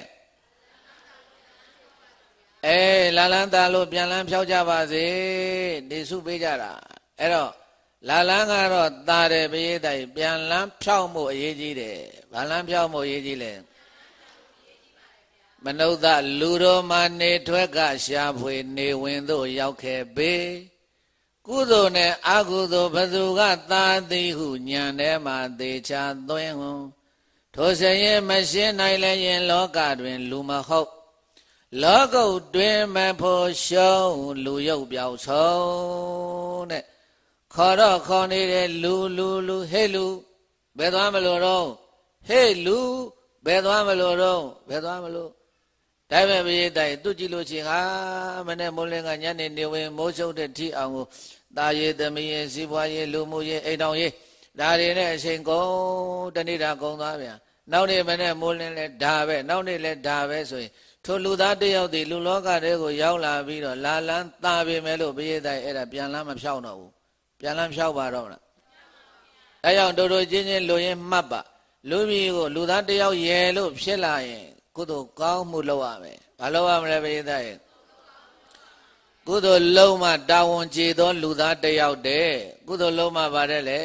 အေးလာလန်းတာလို့ပြန်လန်းဖြောက်ကြပါစေဒီစုပေးကြတာအဲ့တော့လာလန်းကတော့တာတယ်ဘုရားတဲ့ပြန်လန်းဖြောက်မှုအရေးကြီးတယ်ဘာလန်းဖြောက်မှုအရေးကြီးလဲမနုဿလူတော်မှာနေထွက်ကရှာဖွေနေဝင်သို့ရောက်ခဲ့ပေကုသိုလ်နဲ့အကုသိုလ်ဘသူကသာသည်ဟုညံထဲမှာသေချာသွင်းဟုထိုစရင်မရှင်းနိုင်လည်းရင်လောကတွင်လူမဟုတ်လောကုတ်တွင်မဖို့ရှုံးလူရုပ်ပြောက်ဆုံးတဲ့ခေါ်တော့ခေါ်နေတဲ့လူလူလူဟဲ့လူဘယ်သွားမလို့တော့ဟဲ့လူဘယ်သွားမလို့တော့ဘယ်သွားမလို့ဒါပဲဘုရားတိုင်သူကြည့်လို့ချင်းဟာမနဲ့မိုးလင်းကညနေနေဝင်မိုးချုပ်တဲ့ထိအောင်ကိုတာရည်သမီးရည်စီးပွားရေးလူမှုရေးအိမ်တော်ရေးဒါတွေနဲ့အချိန်ကုန်တနေ့တာကုန်သွားပြန်နောက်နေ့မနဲ့မိုးလင်းလဲဒါပဲနောက်နေ့လဲဒါပဲဆိုရင်ထိုလူသားတယောက်ဒီလူလောကတွေကိုရောက်လာပြီးတော့လာလန်းတာပေမဲ့လို့ဘုရားတိုင်အဲ့ဒါပြန်လန်းမဖြောက်တော့ဘူးပြန်လန်းဖြောက်ပါတော့မလားအဲကြောင့်တို့တို့ချင်းချင်းလူရင်းမှတ်ပါလူမျိုးကိုလူသားတယောက်ရဲလို့ဖြစ်လာရင်ကုသိုလ်ကောင်းမှုလုပ်ရမယ်ဘာလုပ်ရမလဲဘုရားတဲ့ကုသိုလ်လုံးမှတာဝန်ကျေသောလူသားတယောက်တည်းကုသိုလ်လုံးမှပါတယ်လေ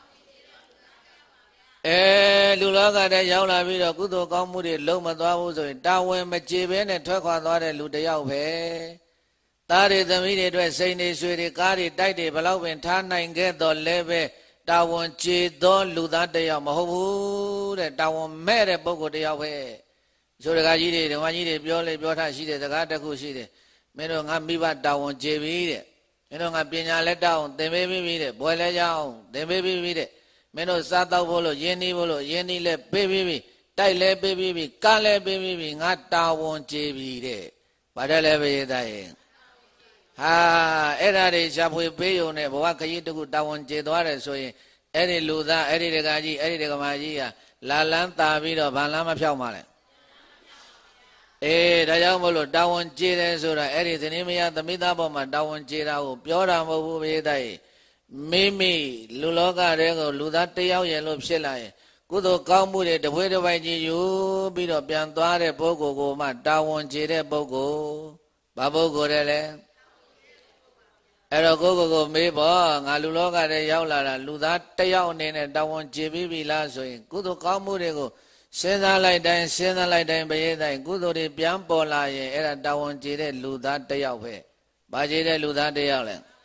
အဲလူလောကတည်းရောက်လာပြီးတော့ကုသိုလ်ကောင်းမှုတွေလုံးမသွားဘူးဆိုရင်တာဝန်မကျေဘဲနဲ့ထွက်ခွာသွားတဲ့လူတယောက်ပဲသားတွေသမီးတွေအတွက်စိန်တွေဆွေတွေကားတွေတိုက်တွေဘလောက်ပင်ထားနိုင်ခဲ့တော့လဲပဲတာဝန်ကျေသောလူသားတယောက်မဟုတ်ဘူးတဲ့တာဝန်မဲ့တဲ့ပုဂ္ဂိုလ်တယောက်ပဲဆိုတကားကြီးတွေဓမ္မကြီးတွေပြောလေပြောထားရှိတဲ့စကားတစ်ခုရှိတယ်မင်းတို့ငါမိဘတာဝန်ကျေပြီတဲ့မင်းတို့ငါပညာလက်တောင်းသင်ပေးပြီတဲ့ဘွယ်လဲကြအောင်သင်ပေးပြီတဲ့မင်းတို့စားတော့ဖို့လို့ယင်းနှီးဖို့လို့ယင်းနှီးလဲပေးပြီတိုက်လဲပေးပြီကားလဲပေးပြီငါတာဝန်ကျေပြီတဲ့ဘာတယ်လဲဘယ်သားရဲ့ဟာအဲ့ဒါတွေရှာဖွေပေးုံနဲ့ဘဝခရီးတခုတာဝန်ကျေသွားတယ်ဆိုရင်အဲ့ဒီလူသားအဲ့ဒီတကားကြီးအဲ့ဒီတကမာကြီးကလာလန်းတာပြီးတော့ဘာလန်းမဖြောက်မှလဲအေးဒါကြောင့်မလို့တာဝန်ကျေတယ်ဆိုတာအဲ့ဒီသတိမယသမိသားပေါ်မှာတာဝန်ကျေတာကိုပြောတာမဟုတ်ဘူးဘုရားတိုင်မိမိလူလောကတွေကိုလူသားတယောက်ရဲ့လို့ဖြစ်လာရင်ကုသိုလ်ကောင်းမှုတွေတပွဲတစ်ပိုက်ကြီးယူပြီးတော့ပြန်သွားတဲ့ပုဂ္ဂိုလ်ကိုမှတာဝန်ကျေတဲ့ပုဂ္ဂိုလ်ဘာပုဂ္ဂိုလ်တဲ့လဲအဲ့တော့ကိုကိုကိုမေးပေါ့ငါလူလောကတွေရောက်လာတာလူသားတယောက်အနေနဲ့တာဝန်ကျေပြီးပြီလားဆိုရင်ကုသိုလ်ကောင်းမှုတွေကိုစဉ်းစားလိုက်တိုင်းစဉ်းစားလိုက်တိုင်းဘယ်တိုင်းကုသိုလ်တွေပြန်ပေါ်လာရင်အဲ့ဒါတာဝန်ကျေတဲ့လူသားတယောက်ပဲ။ဘာကျေတဲ့လူသားတယောက်လဲ။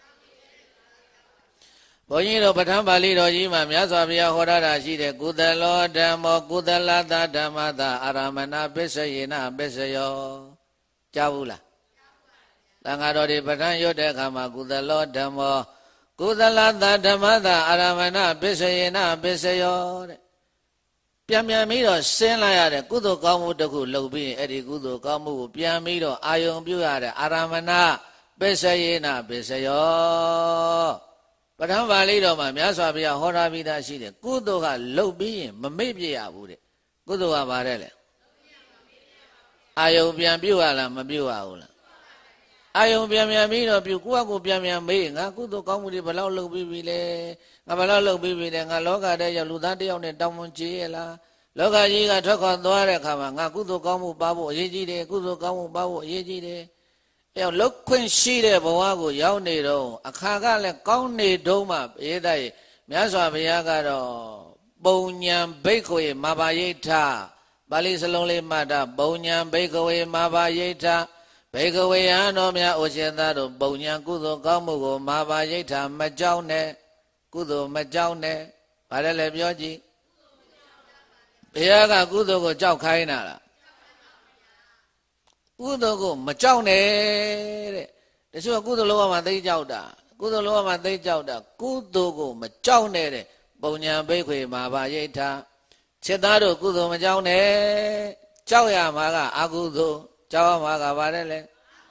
ဘုန်းကြီးတို့ပဋ္ဌာန်းပါဠိတော်ကြီးမှာမြတ်စွာဘုရားဟောတာရှိတဲ့ကုသလောဓမ္မောကုသလသဓမ္မသာအာရမဏပစ္စယေနပစ္စယောကြားဘူးလား။သံဃာတော်တွေပဋ္ဌာန်းရွတ်တဲ့အခါမှာကုသလောဓမ္မောကုသလသဓမ္မသာအာရမဏပစ္စယေနပစ္စယောတဲ့ပြန်ပြန်ပြီးတော့ဆင်းလာရတဲ့ကုသိုလ်ကောင်းမှုတစ်ခုလုပ်ပြီးအဲ့ဒီကုသိုလ်ကောင်းမှုကိုပြန်ပြီးတော့အာယုံပြုရတဲ့အာရမဏပစ္စယေနပစ္စယောပဋ္ဌာန်းပါဠိတော်မှာမြတ်စွာဘုရားဟောထားပြီးသားရှိတယ်ကုသိုလ်ကလုပ်ပြီးရင်မမေ့ပြရဘူးတဲ့ကုသိုလ်ကဘာတဲ့လဲအာယုံပြန်ပြုရလားမပြုရဘူးလားအာယုံပြန်ပြန်ပြီးတော့ပြုကိုယ့်အကူပြန်ပြန်မေးငါကုသိုလ်ကောင်းမှုတွေဘယ်လောက်လုပ်ပြီးပြီလဲငါဘယ်လောက်လုပ်ပြီးပြီလဲငါလောကထဲရောက်လူသားတယောက်နဲ့တောင်းဝန်ကြီးရလားလောကကြီးကထွက်ခွာသွားတဲ့အခါမှာငါကုသိုလ်ကောင်းမှုပါဖို့အရေးကြီးတယ်ကုသိုလ်ကောင်းမှုပါဖို့အရေးကြီးတယ်အဲလောက်ခွင့်ရှိတဲ့ဘဝကိုရောက်နေတော့အခါကလည်းကောင်းနေတော့မှအေးတဲ့မြတ်စွာဘုရားကတော့ပုံညာဘိက္ခဝေမာဘာယိဋ္ဌပါဠိစလုံးလေးမှတ်တာပုံညာဘိက္ခဝေမာဘာယိဋ္ဌဘေကဝေယံတော်များအိုရှင်သားတို့ပုံညာကုသိုလ်ကောင်းမှုကိုမာဘာယိဋ္ဌမကြောက်နဲ့ကုသိုလ်မကြောက်နဲ့ဗါတယ်လေပြောကြည့်ဘုရားကကုသိုလ်ကိုကြောက်ခိုင်းတာလားကုသိုလ်ကိုမကြောက်နဲ့တဲ့တချို့ကကုသိုလ်လောကမှာသိကြောက်တာကုသိုလ်လောကမှာသိကြောက်တာကုသိုလ်ကိုမကြောက်နဲ့တဲ့ပုံညာဘိက္ခွေမှာပါရိဋ္ဌာစေသားတို့ကုသိုလ်မကြောက်နဲ့ကြောက်ရမှာကအကုသိုလ်ကြောက်ရမှာကပါတယ်လေ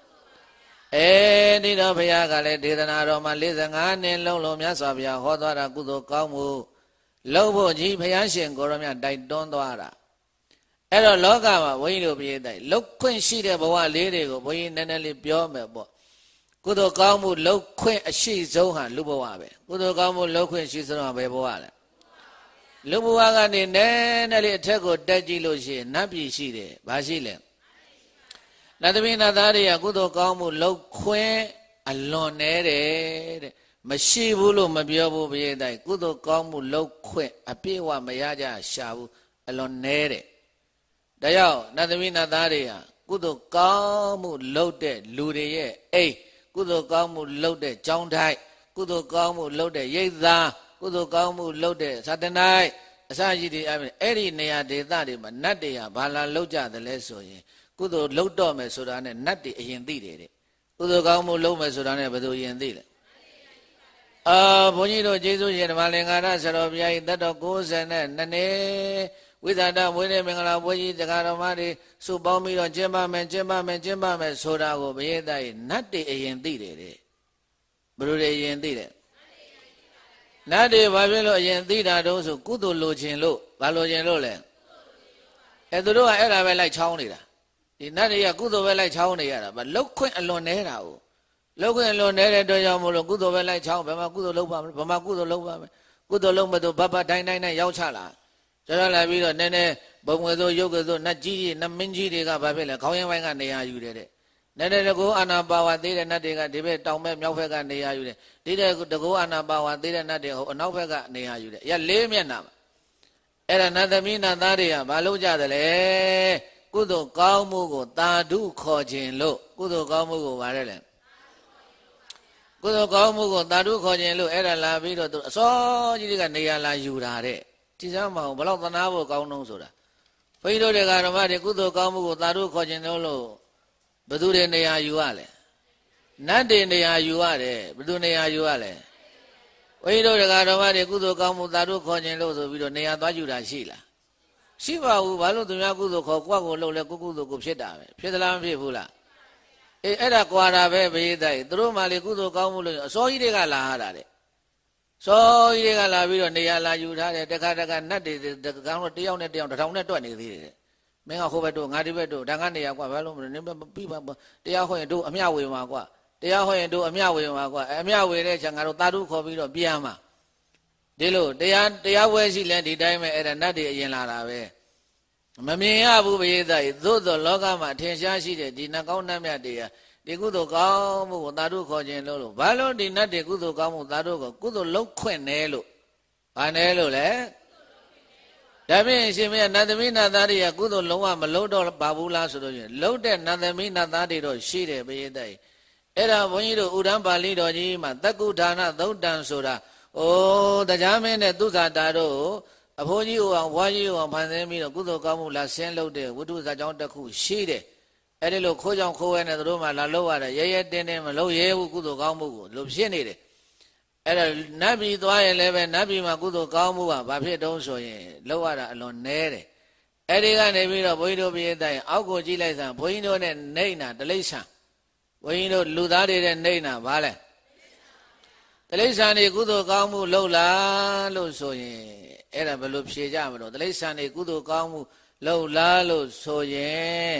အဲဒီတော့ဘုရားကလည်းဒေသနာတော်မှာ၄၅နှစ်လုံးလုံးမြတ်စွာဘုရားဟောသွားတာကုသိုလ်ကောင်းမှုလုပ်ဖို့ကြီးဘုရားရှင်ကိုရောမြတ်တိုက်တွန်းသွားတာအဲ့တော့လောကမှာဘုန်းကြီးတို့ပြည့်တိုက်လုတ်ခွင့်ရှိတဲ့ဘဝလေးတွေကိုဘုန်းကြီးနည်းနည်းလေးပြောမယ်ပေါ့ကုသိုလ်ကောင်းမှုလုတ်ခွင့်အရှိဆုံးဟာလူဘဝပဲကုသိုလ်ကောင်းမှုလုတ်ခွင့်ရှိဆုံးဟာဘယ်ဘဝလဲလူဘဝကနေနည်းနည်းလေးအထက်ကိုတက်ကြည့်လို့ရှိရင်နတ်ပြည်ရှိတယ်ဘာရှိလဲနတ်သမီးနတ်သားတွေကကုသိုလ်ကောင်းမှုလုတ်ခွင့်အလွန်နေတယ်တဲ့မရှိဘူးလို့မပြောဘူးပြည့်တိုက်ကုသိုလ်ကောင်းမှုလုတ်ခွင့်အပြည့်အဝမရကြရှာဘူးအလွန်နေတယ်ဒါကြောင့်နတ်သမီးနတ်သားတွေဟာကုသိုလ်ကောင်းမှုလုပ်တဲ့လူတွေရဲ့အိမ်ကုသိုလ်ကောင်းမှုလုပ်တဲ့ကျောင်းထိုက်ကုသိုလ်ကောင်းမှုလုပ်တဲ့ရိပ်သာကုသိုလ်ကောင်းမှုလုပ်တဲ့သာသနာ့အစရှိတွေအဲ့ဒီနေရာဒေသတွေမှာနတ်တွေဟာဘာလာလုပ်ကြတယ်လဲဆိုရင်ကုသိုလ်လုပ်တော့မယ်ဆိုတာနဲ့နတ်တွေအရင်သိတယ်တဲ့ကုသိုလ်ကောင်းမှုလုပ်မယ်ဆိုတာနဲ့ဘယ်သူအရင်သိလဲအာဘုန်းကြီးတို့ကျေးဇူးရှင်ဓမ္မလင်္ကာရဆရာတော်ဘုရားကြီးတတ်တော်ကိုးဆယ်နဲ့နှစ်ဝိသန္တမွေးနေ့မင်္ဂလာပွဲကြီးတရားတော်မှာတွေစုပေါင်းပြီးတော့ကျင်းပမယ်ကျင်းပမယ်ကျင်းပမယ်ဆိုတာကိုဘုရားသားကြီးနတ်တွေအရင်သိတယ်တဲ့ဘယ်လိုတွေအရင်သိတယ်နတ်တွေဘာဖြစ်လို့အရင်သိတာတုံးဆိုကုသိုလ်လိုချင်လို့ဘာလိုချင်လို့လဲအဲသူတို့ကအဲ့ဒါပဲလိုက်ချောင်းနေတာဒီနတ်တွေကကုသိုလ်ပဲလိုက်ချောင်းနေရတာဗာလောက်ခွင့်အလွန်နေတာကိုလောက်ခွင့်အလွန်နေတဲ့အတွက်ကြောင့်မို့လို့ကုသိုလ်ပဲလိုက်ချောင်းဘယ်မှာကုသိုလ်လုပ်ပါမလဲဘယ်မှာကုသိုလ်လုပ်ပါမလဲကုသိုလ်လုပ်မဲ့သူဘဘတိုင်းတိုင်းနဲ့ရောက်ချလာကျတော့လာပြီးတော့နည်းနည်းဘုံငွေသို့ရုပ်ကသို့နတ်ကြီးကြီးနတ်မင်းကြီးတွေကဘာဖြစ်လဲခေါင်းရင်းပိုင်းကနေရာယူတယ်တဲ့နည်းနည်းတကူအာနာပါဝသေးတဲ့နတ်တွေကဒီဘက်တောင်ဘက်မြောက်ဘက်ကနေရာယူတယ်ဒီတဲ့တကူအာနာပါဝသေးတဲ့နတ်တွေဟိုအနောက်ဘက်ကနေရာယူတယ်ရလေးမျက်နှာမှာအဲ့ဒါနတ်သမီးနတ်သားတွေကဘာလုပ်ကြသလဲကုသိုလ်ကောင်းမှုကိုသာဓုခေါ်ခြင်းလို့ကုသိုလ်ကောင်းမှုကိုဗါရဲလဲကုသိုလ်ကောင်းမှုကိုသာဓုခေါ်ခြင်းလို့အဲ့ဒါလာပြီးတော့သူအစောကြီးတွေကနေရာလာယူတာတဲ့ကြည်စမ်းမအောင်ဘလောက်သနာဖို့ကောင်းတော့ဆိုတာဘုန်းကြီးတို့တွေကဓမ္မတွေကုသိုလ်ကောင်းမှုကိုသာဓုခေါ်ခြင်းလို့ဘယ်သူတွေနေရာယူရလဲနတ်တွေနေရာယူရတယ်ဘယ်သူနေရာယူရလဲဘုန်းကြီးတို့တွေကဓမ္မတွေကုသိုလ်ကောင်းမှုသာဓုခေါ်ခြင်းလို့ဆိုပြီးတော့နေရာသွားယူတာရှိလားရှိပါဘူးဘာလို့သူများကုသိုလ်ခေါ်ကိုယ့်ကိုလှုပ်လဲကိုကုသိုလ်ကိုဖြစ်တာပဲဖြစ်သလားမဖြစ်ဘူးလားအေးအဲ့ဒါကွာတာပဲဘေးတိုက်သူတို့မှလေကုသိုလ်ကောင်းမှုလို့အစောကြီးတွေကလာရတာတဲ့စောကြီးတွေကလာပြီးတော့နေရာလာယူထားတယ်တခါတခါနတ်တွေတကောင်တော့တယောက်နဲ့တယောက်တစ်ထောင်နဲ့တွက်နေသေးတယ်မင်းကဟိုဘက်တို့ငါဒီဘက်တို့ဒါကနေရာကွာဘာလို့မလဲနင်းပြီးပါတရားဟောရင်တို့အမျှဝေမှာကွာတရားဟောရင်တို့အမျှဝေမှာကွာအမျှဝေတဲ့ချက်ငါတို့သာဓုခေါ်ပြီးတော့ပြန်မှာဒီလိုတရားတရားဝဲရှိလဲဒီတိုင်းပဲအဲ့ဒါနတ်တွေအရင်လာတာပဲမမြင်ရဘူးဘေးသားကြီးသို့သောလောကမှာအထင်ရှားရှိတဲ့ဒီနတ်ကောင်းနတ်မြတ်တွေကဒီကုသိုလ်ကောင်းမှုကိုသာဓုခေါ်ခြင်းလို့လို့ဘာလို့ဒီနတ်တွေကုသိုလ်ကောင်းမှုသာဓုကိုကုသိုလ်လုံးခွင့်နေလို့ဘာနေလို့လဲဒါဖြင့်ရှင်မရနတ်သမီးနတ်သားတွေကကုသိုလ်လုံးဝမလုံးတော့ပါဘူးလားဆိုလို့ရှိရင်လုံးတဲ့နတ်သမီးနတ်သားတွေတော့ရှိတယ်ဘေးသားကြီးအဲ့ဒါဘုန်းကြီးတို့ဥဒ္ဒံပါဠိတော်ကြီးမှာတက္ကုဌာနသုတ်တံဆိုတာအိုးတရားမင်းနဲ့သူဇာတာတို့အဖိုးကြီးဟိုအောင်ဘွားကြီးဟိုအောင်ဖန်ဆင်းပြီးတော့ကုသိုလ်ကောင်းမှုလာဆင်းလုပ်တဲ့ဝိတုဇာကြောင့်တစ်ခုရှိတယ်အဲ့ဒီလိုခိုးကြောင်ခိုးဝဲနဲ့တို့မှလာလို့ရတယ်ရဲရဲတင်းတင်းမလုပ်ရဲဘူးကုသိုလ်ကောင်းမှုကိုလို့ဖြစ်နေတယ်အဲ့ဒါနတ်ပြည်သွားရင်လည်းပဲနတ်ပြည်မှာကုသိုလ်ကောင်းမှုကဘာဖြစ်တုံးဆိုရင်လောက်ရတာအလွန်နဲတယ်အဲ့ဒီကနေပြီးတော့ဘုန်းကြီးတို့ပြည်တိုင်းအောက်ကိုကြည့်လိုက်စမ်းဘုန်းကြီးတို့နဲ့နေနာတလိ္ဆာဘုန်းကြီးတို့လူသားတွေနဲ့နေနာဘာလဲတလိ္ဆာနေကုသိုလ်ကောင်းမှုလုပ်လားလို့ဆိုရင်အဲ့ဒါဘယ်လိုဖြေကြမလို့တလိ္ဆာနေကုသိုလ်ကောင်းမှုလုပ်လားလို့ဆိုရင်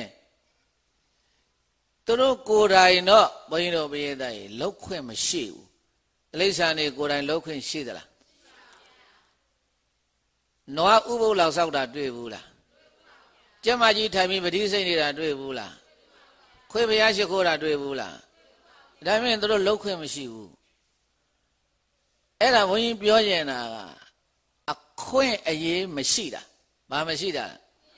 သူတို့ကိုယ်တိုင်တော့ဘုန်းကြီးတို့ပြည်တိုင်းလောက်ခွင့်မရှိဘူးတလိ္ဆာနေကိုယ်တိုင်လောက်ခွင့်ရှိသလားနွားဥပုပ်လောက်ဆောက်တာတွေ့ဘူးလားကျမကြီးထိုင်ပြီးပတိစိတ်နေတာတွေ့ဘူးလားခွေးဘုရားရှိခိုးတာတွေ့ဘူးလားဒါမှမဟုတ်သူတို့လောက်ခွင့်မရှိဘူးအဲ့ဒါဘုန်းကြီးပြောရင်တာကအခွင့်အရေးမရှိတာဘာမရှိတာ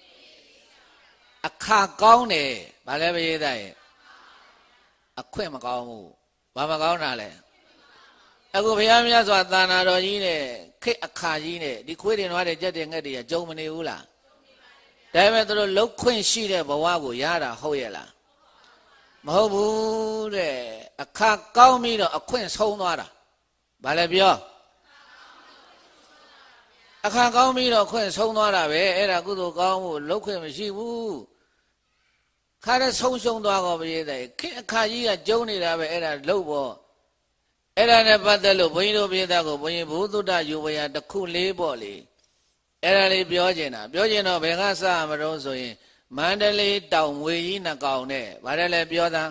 အခါကောင်းတယ်ဘာလဲမရေးသားရဲ့အခွင့်မကောင်းဘူးဘာမကောင်းတာလဲအခုဘုရားမြတ်စွာသာနာတော်ကြီးနဲ့ခေအခါကြီးနဲ့ဒီခွေးတွေနွားတွေကြက်တွေငှက်တွေကကြုံမနေဘူးလားဒါပေမဲ့သူတို့လှုပ်ခွင့်ရှိတဲ့ဘဝကိုရတာဟုတ်ရဲ့လားမဟုတ်ဘူးတဲ့အခါကောင်းပြီးတော့အခွင့်ဆုံးသွားတာဘာလဲပြောအခါကောင်းပြီးတော့ခွင့်ဆုံးသွားတာပဲအဲ့ဒါကုသိုလ်ကောင်းဖို့လုပ်ခွင့်မရှိဘူးခါတဲ့ဆုံးရှုံးသွားကောပြည့်တဲ့ခင်အခါကြီးကကျုံနေတာပဲအဲ့ဒါလုပ်ဖို့အဲ့ဒါနဲ့ပတ်သက်လို့ဘုန်းကြီးတို့ပြည့်တဲ့ကိုဘုန်းကြီးဘုသုတ္တယူဝေယတစ်ခုလေးပေါ့လေအဲ့ဒါလေးပြောကျင်တာပြောကျင်တော့ဘယ်ကစမလို့ဆိုရင်မန္တလေးတောင်ငွေကြီးနှကောင်နဲ့ဗါတယ်လဲပြောတာ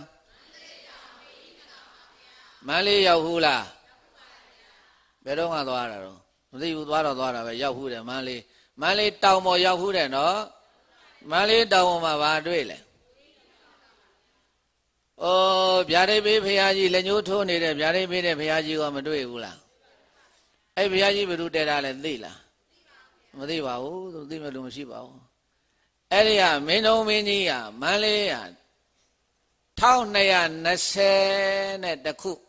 မန္တလေးရောက်ဘူးလားဘယ်တော့မှသွားတာတော့မသိဘူးသွားတော့သွားတာပဲရောက်ဘူးတယ်မန္တလေးမန္တလေးတောင်ပေါ်ရောက်ဘူးတယ်နော်မန္တလေးတောင်ပေါ်မှာဗာတွေ့လဲဩဗျာဒိတ်ဘေးဖရာကြီးလက်ညှိုးထိုးနေတဲ့ဗျာဒိတ်ဘေးတဲ့ဖရာကြီးကမတွေ့ဘူးလားအဲ့ဖရာကြီးဘယ်သူတဲတာလဲသိလားမသိပါဘူးသူသိမဲ့လူမရှိပါဘူးအဲ့ဒီကမင်းတော်မင်းကြီးကမန္တလေးကတစ်ထောင်နှစ်ရာနှစ်ဆယ်နဲ့တခု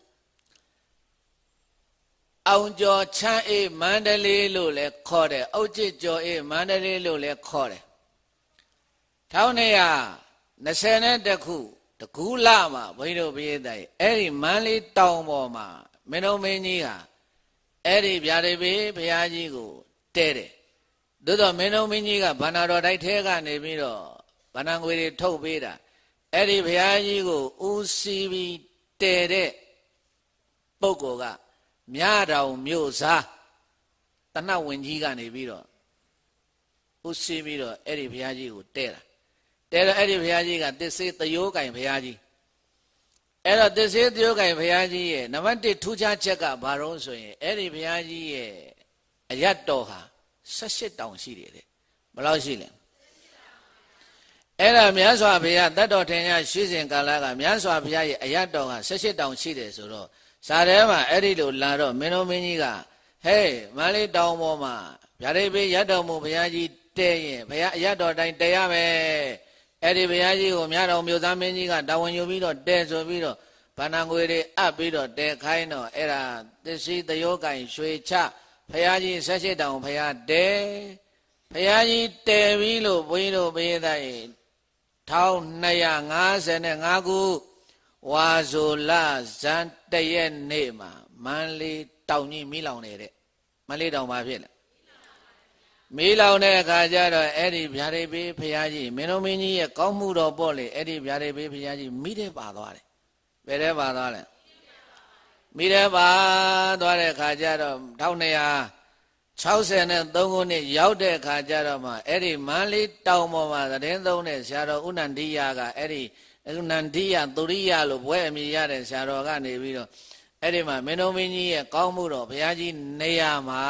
အောင်ကျော်ချမ်းအေးမန္တလေးလို့လည်းခေါ်တယ်အုတ်ကျစ်ကျော်အေးမန္တလေးလို့လည်းခေါ်တယ်တစ်ထောင်နှစ်ရာနှစ်ဆယ်နဲ့တခုတကူးလာမှာဘုန်းကြီးတို့ပြေးတဲ့အဲ့ဒီမန္တလေးတောင်ပေါ်မှာမင်းတော်မင်းကြီးကအဲ့ဒီဗျာဒိတ်ဘေးဘုရားကြီးကိုတဲတယ်သို့တော့မင်းတော်မင်းကြီးကဗန္နာတော်တိုက်ထဲကနေပြီးတော့ဗန္နာငွေတွေထုတ်ပေးတာအဲ့ဒီဘုရားကြီးကိုဦးစီးပြီးတဲတဲ့ပုဂ္ဂိုလ်ကမြတောင်မြို့စားတဏှဝင်ကြီးကနေပြီးတော့ဦးစီးပြီးတော့အဲ့ဒီဘုရားကြီးကိုတဲတာတဲတော့အဲ့ဒီဘုရားကြီးကတစ္ဆေသရိုးကင်ဘုရားကြီးအဲ့တော့တစ္ဆေသရိုးကင်ဘုရားကြီးရဲ့နံပါတ်တစ်ထူးခြားချက်ကဘာလို့ဆိုရင်အဲ့ဒီဘုရားကြီးရဲ့အရတ်တော်ဟာဆယ့်ရှစ်တောင်ရှိတယ်တဲ့ဘယ်လောက်ရှိလဲအဲ့ဒါမြတ်စွာဘုရားတတ်တော်ထင်ရရှိစဉ်ကာလကမြတ်စွာဘုရားရဲ့အရတ်တော်ဟာဆယ့်ရှစ်တောင်ရှိတယ်ဆိုတော့ဇာထဲမှာအဲ့ဒီလိုလာတော့မင်းတော်မင်းကြီးကဟဲ့မန္တလေးတောင်ပေါ်မှာဗျာဒိတ်ဘေးရတ်တော်မူဘုရားကြီးတဲရင်ဘုရားအရတ်တော်တိုင်းတဲရမယ်အဲ့ဒီဘုရားကြီးကိုမြတ်တော်မြို့သားမင်းကြီးကတာဝန်ယူပြီးတော့တဲဆိုပြီးတော့ဗန္နာငွေတွေအပ်ပြီးတော့တဲခိုင်းတော့အဲ့ဒါသစ္စီသယောကင်ရွှေချဘုရားကြီးဆယ့်ရှစ်တောင်ဘုရားတဲဘုရားကြီးတဲပြီးလို့ဘုန်းကြီးတို့ပေးတဲ့တစ်ထောင်နှစ်ရာငါးဆယ်ငါးခုဝါဆိုလဇန်တရက်နေ့မှာမန္တလေးတောင်ကြီးမီးလောင်နေတဲ့မန္တလေးတောင်မှာဖြစ်လဲမီးလောင်တဲ့အခါကျတော့အဲ့ဒီဗျာဒိတ်ဘေးဘုရားကြီးမင်းတော်မင်းကြီးရဲ့ကောင်းမှုတော်ပေါ့လေအဲ့ဒီဗျာဒိတ်ဘေးဘုရားကြီးမိတဲ့ပါသွားတယ်ဘယ်ထဲပါသွားလဲမိတဲ့ပါသွားတဲ့အခါကျတော့တစ်ထောင်နှစ်ရာခြောက်ဆယ်နဲ့သုံးခုနှစ်ရောက်တဲ့အခါကျတော့မှအဲ့ဒီမန္တလေးတောင်ပေါ်မှာသတင်းသုံးတဲ့ဆရာတော်ဥဏ္ဏန္တိယကအဲ့ဒီဥဏ္ဏန္တိယသုရိယလို့ဘွဲအမည်ရတဲ့ဆရာတော်ကနေပြီးတော့အဲ့ဒီမှာမင်းတော်မင်းကြီးရဲ့ကောင်းမှုတော်ဘုရားကြီးနေရာမှာ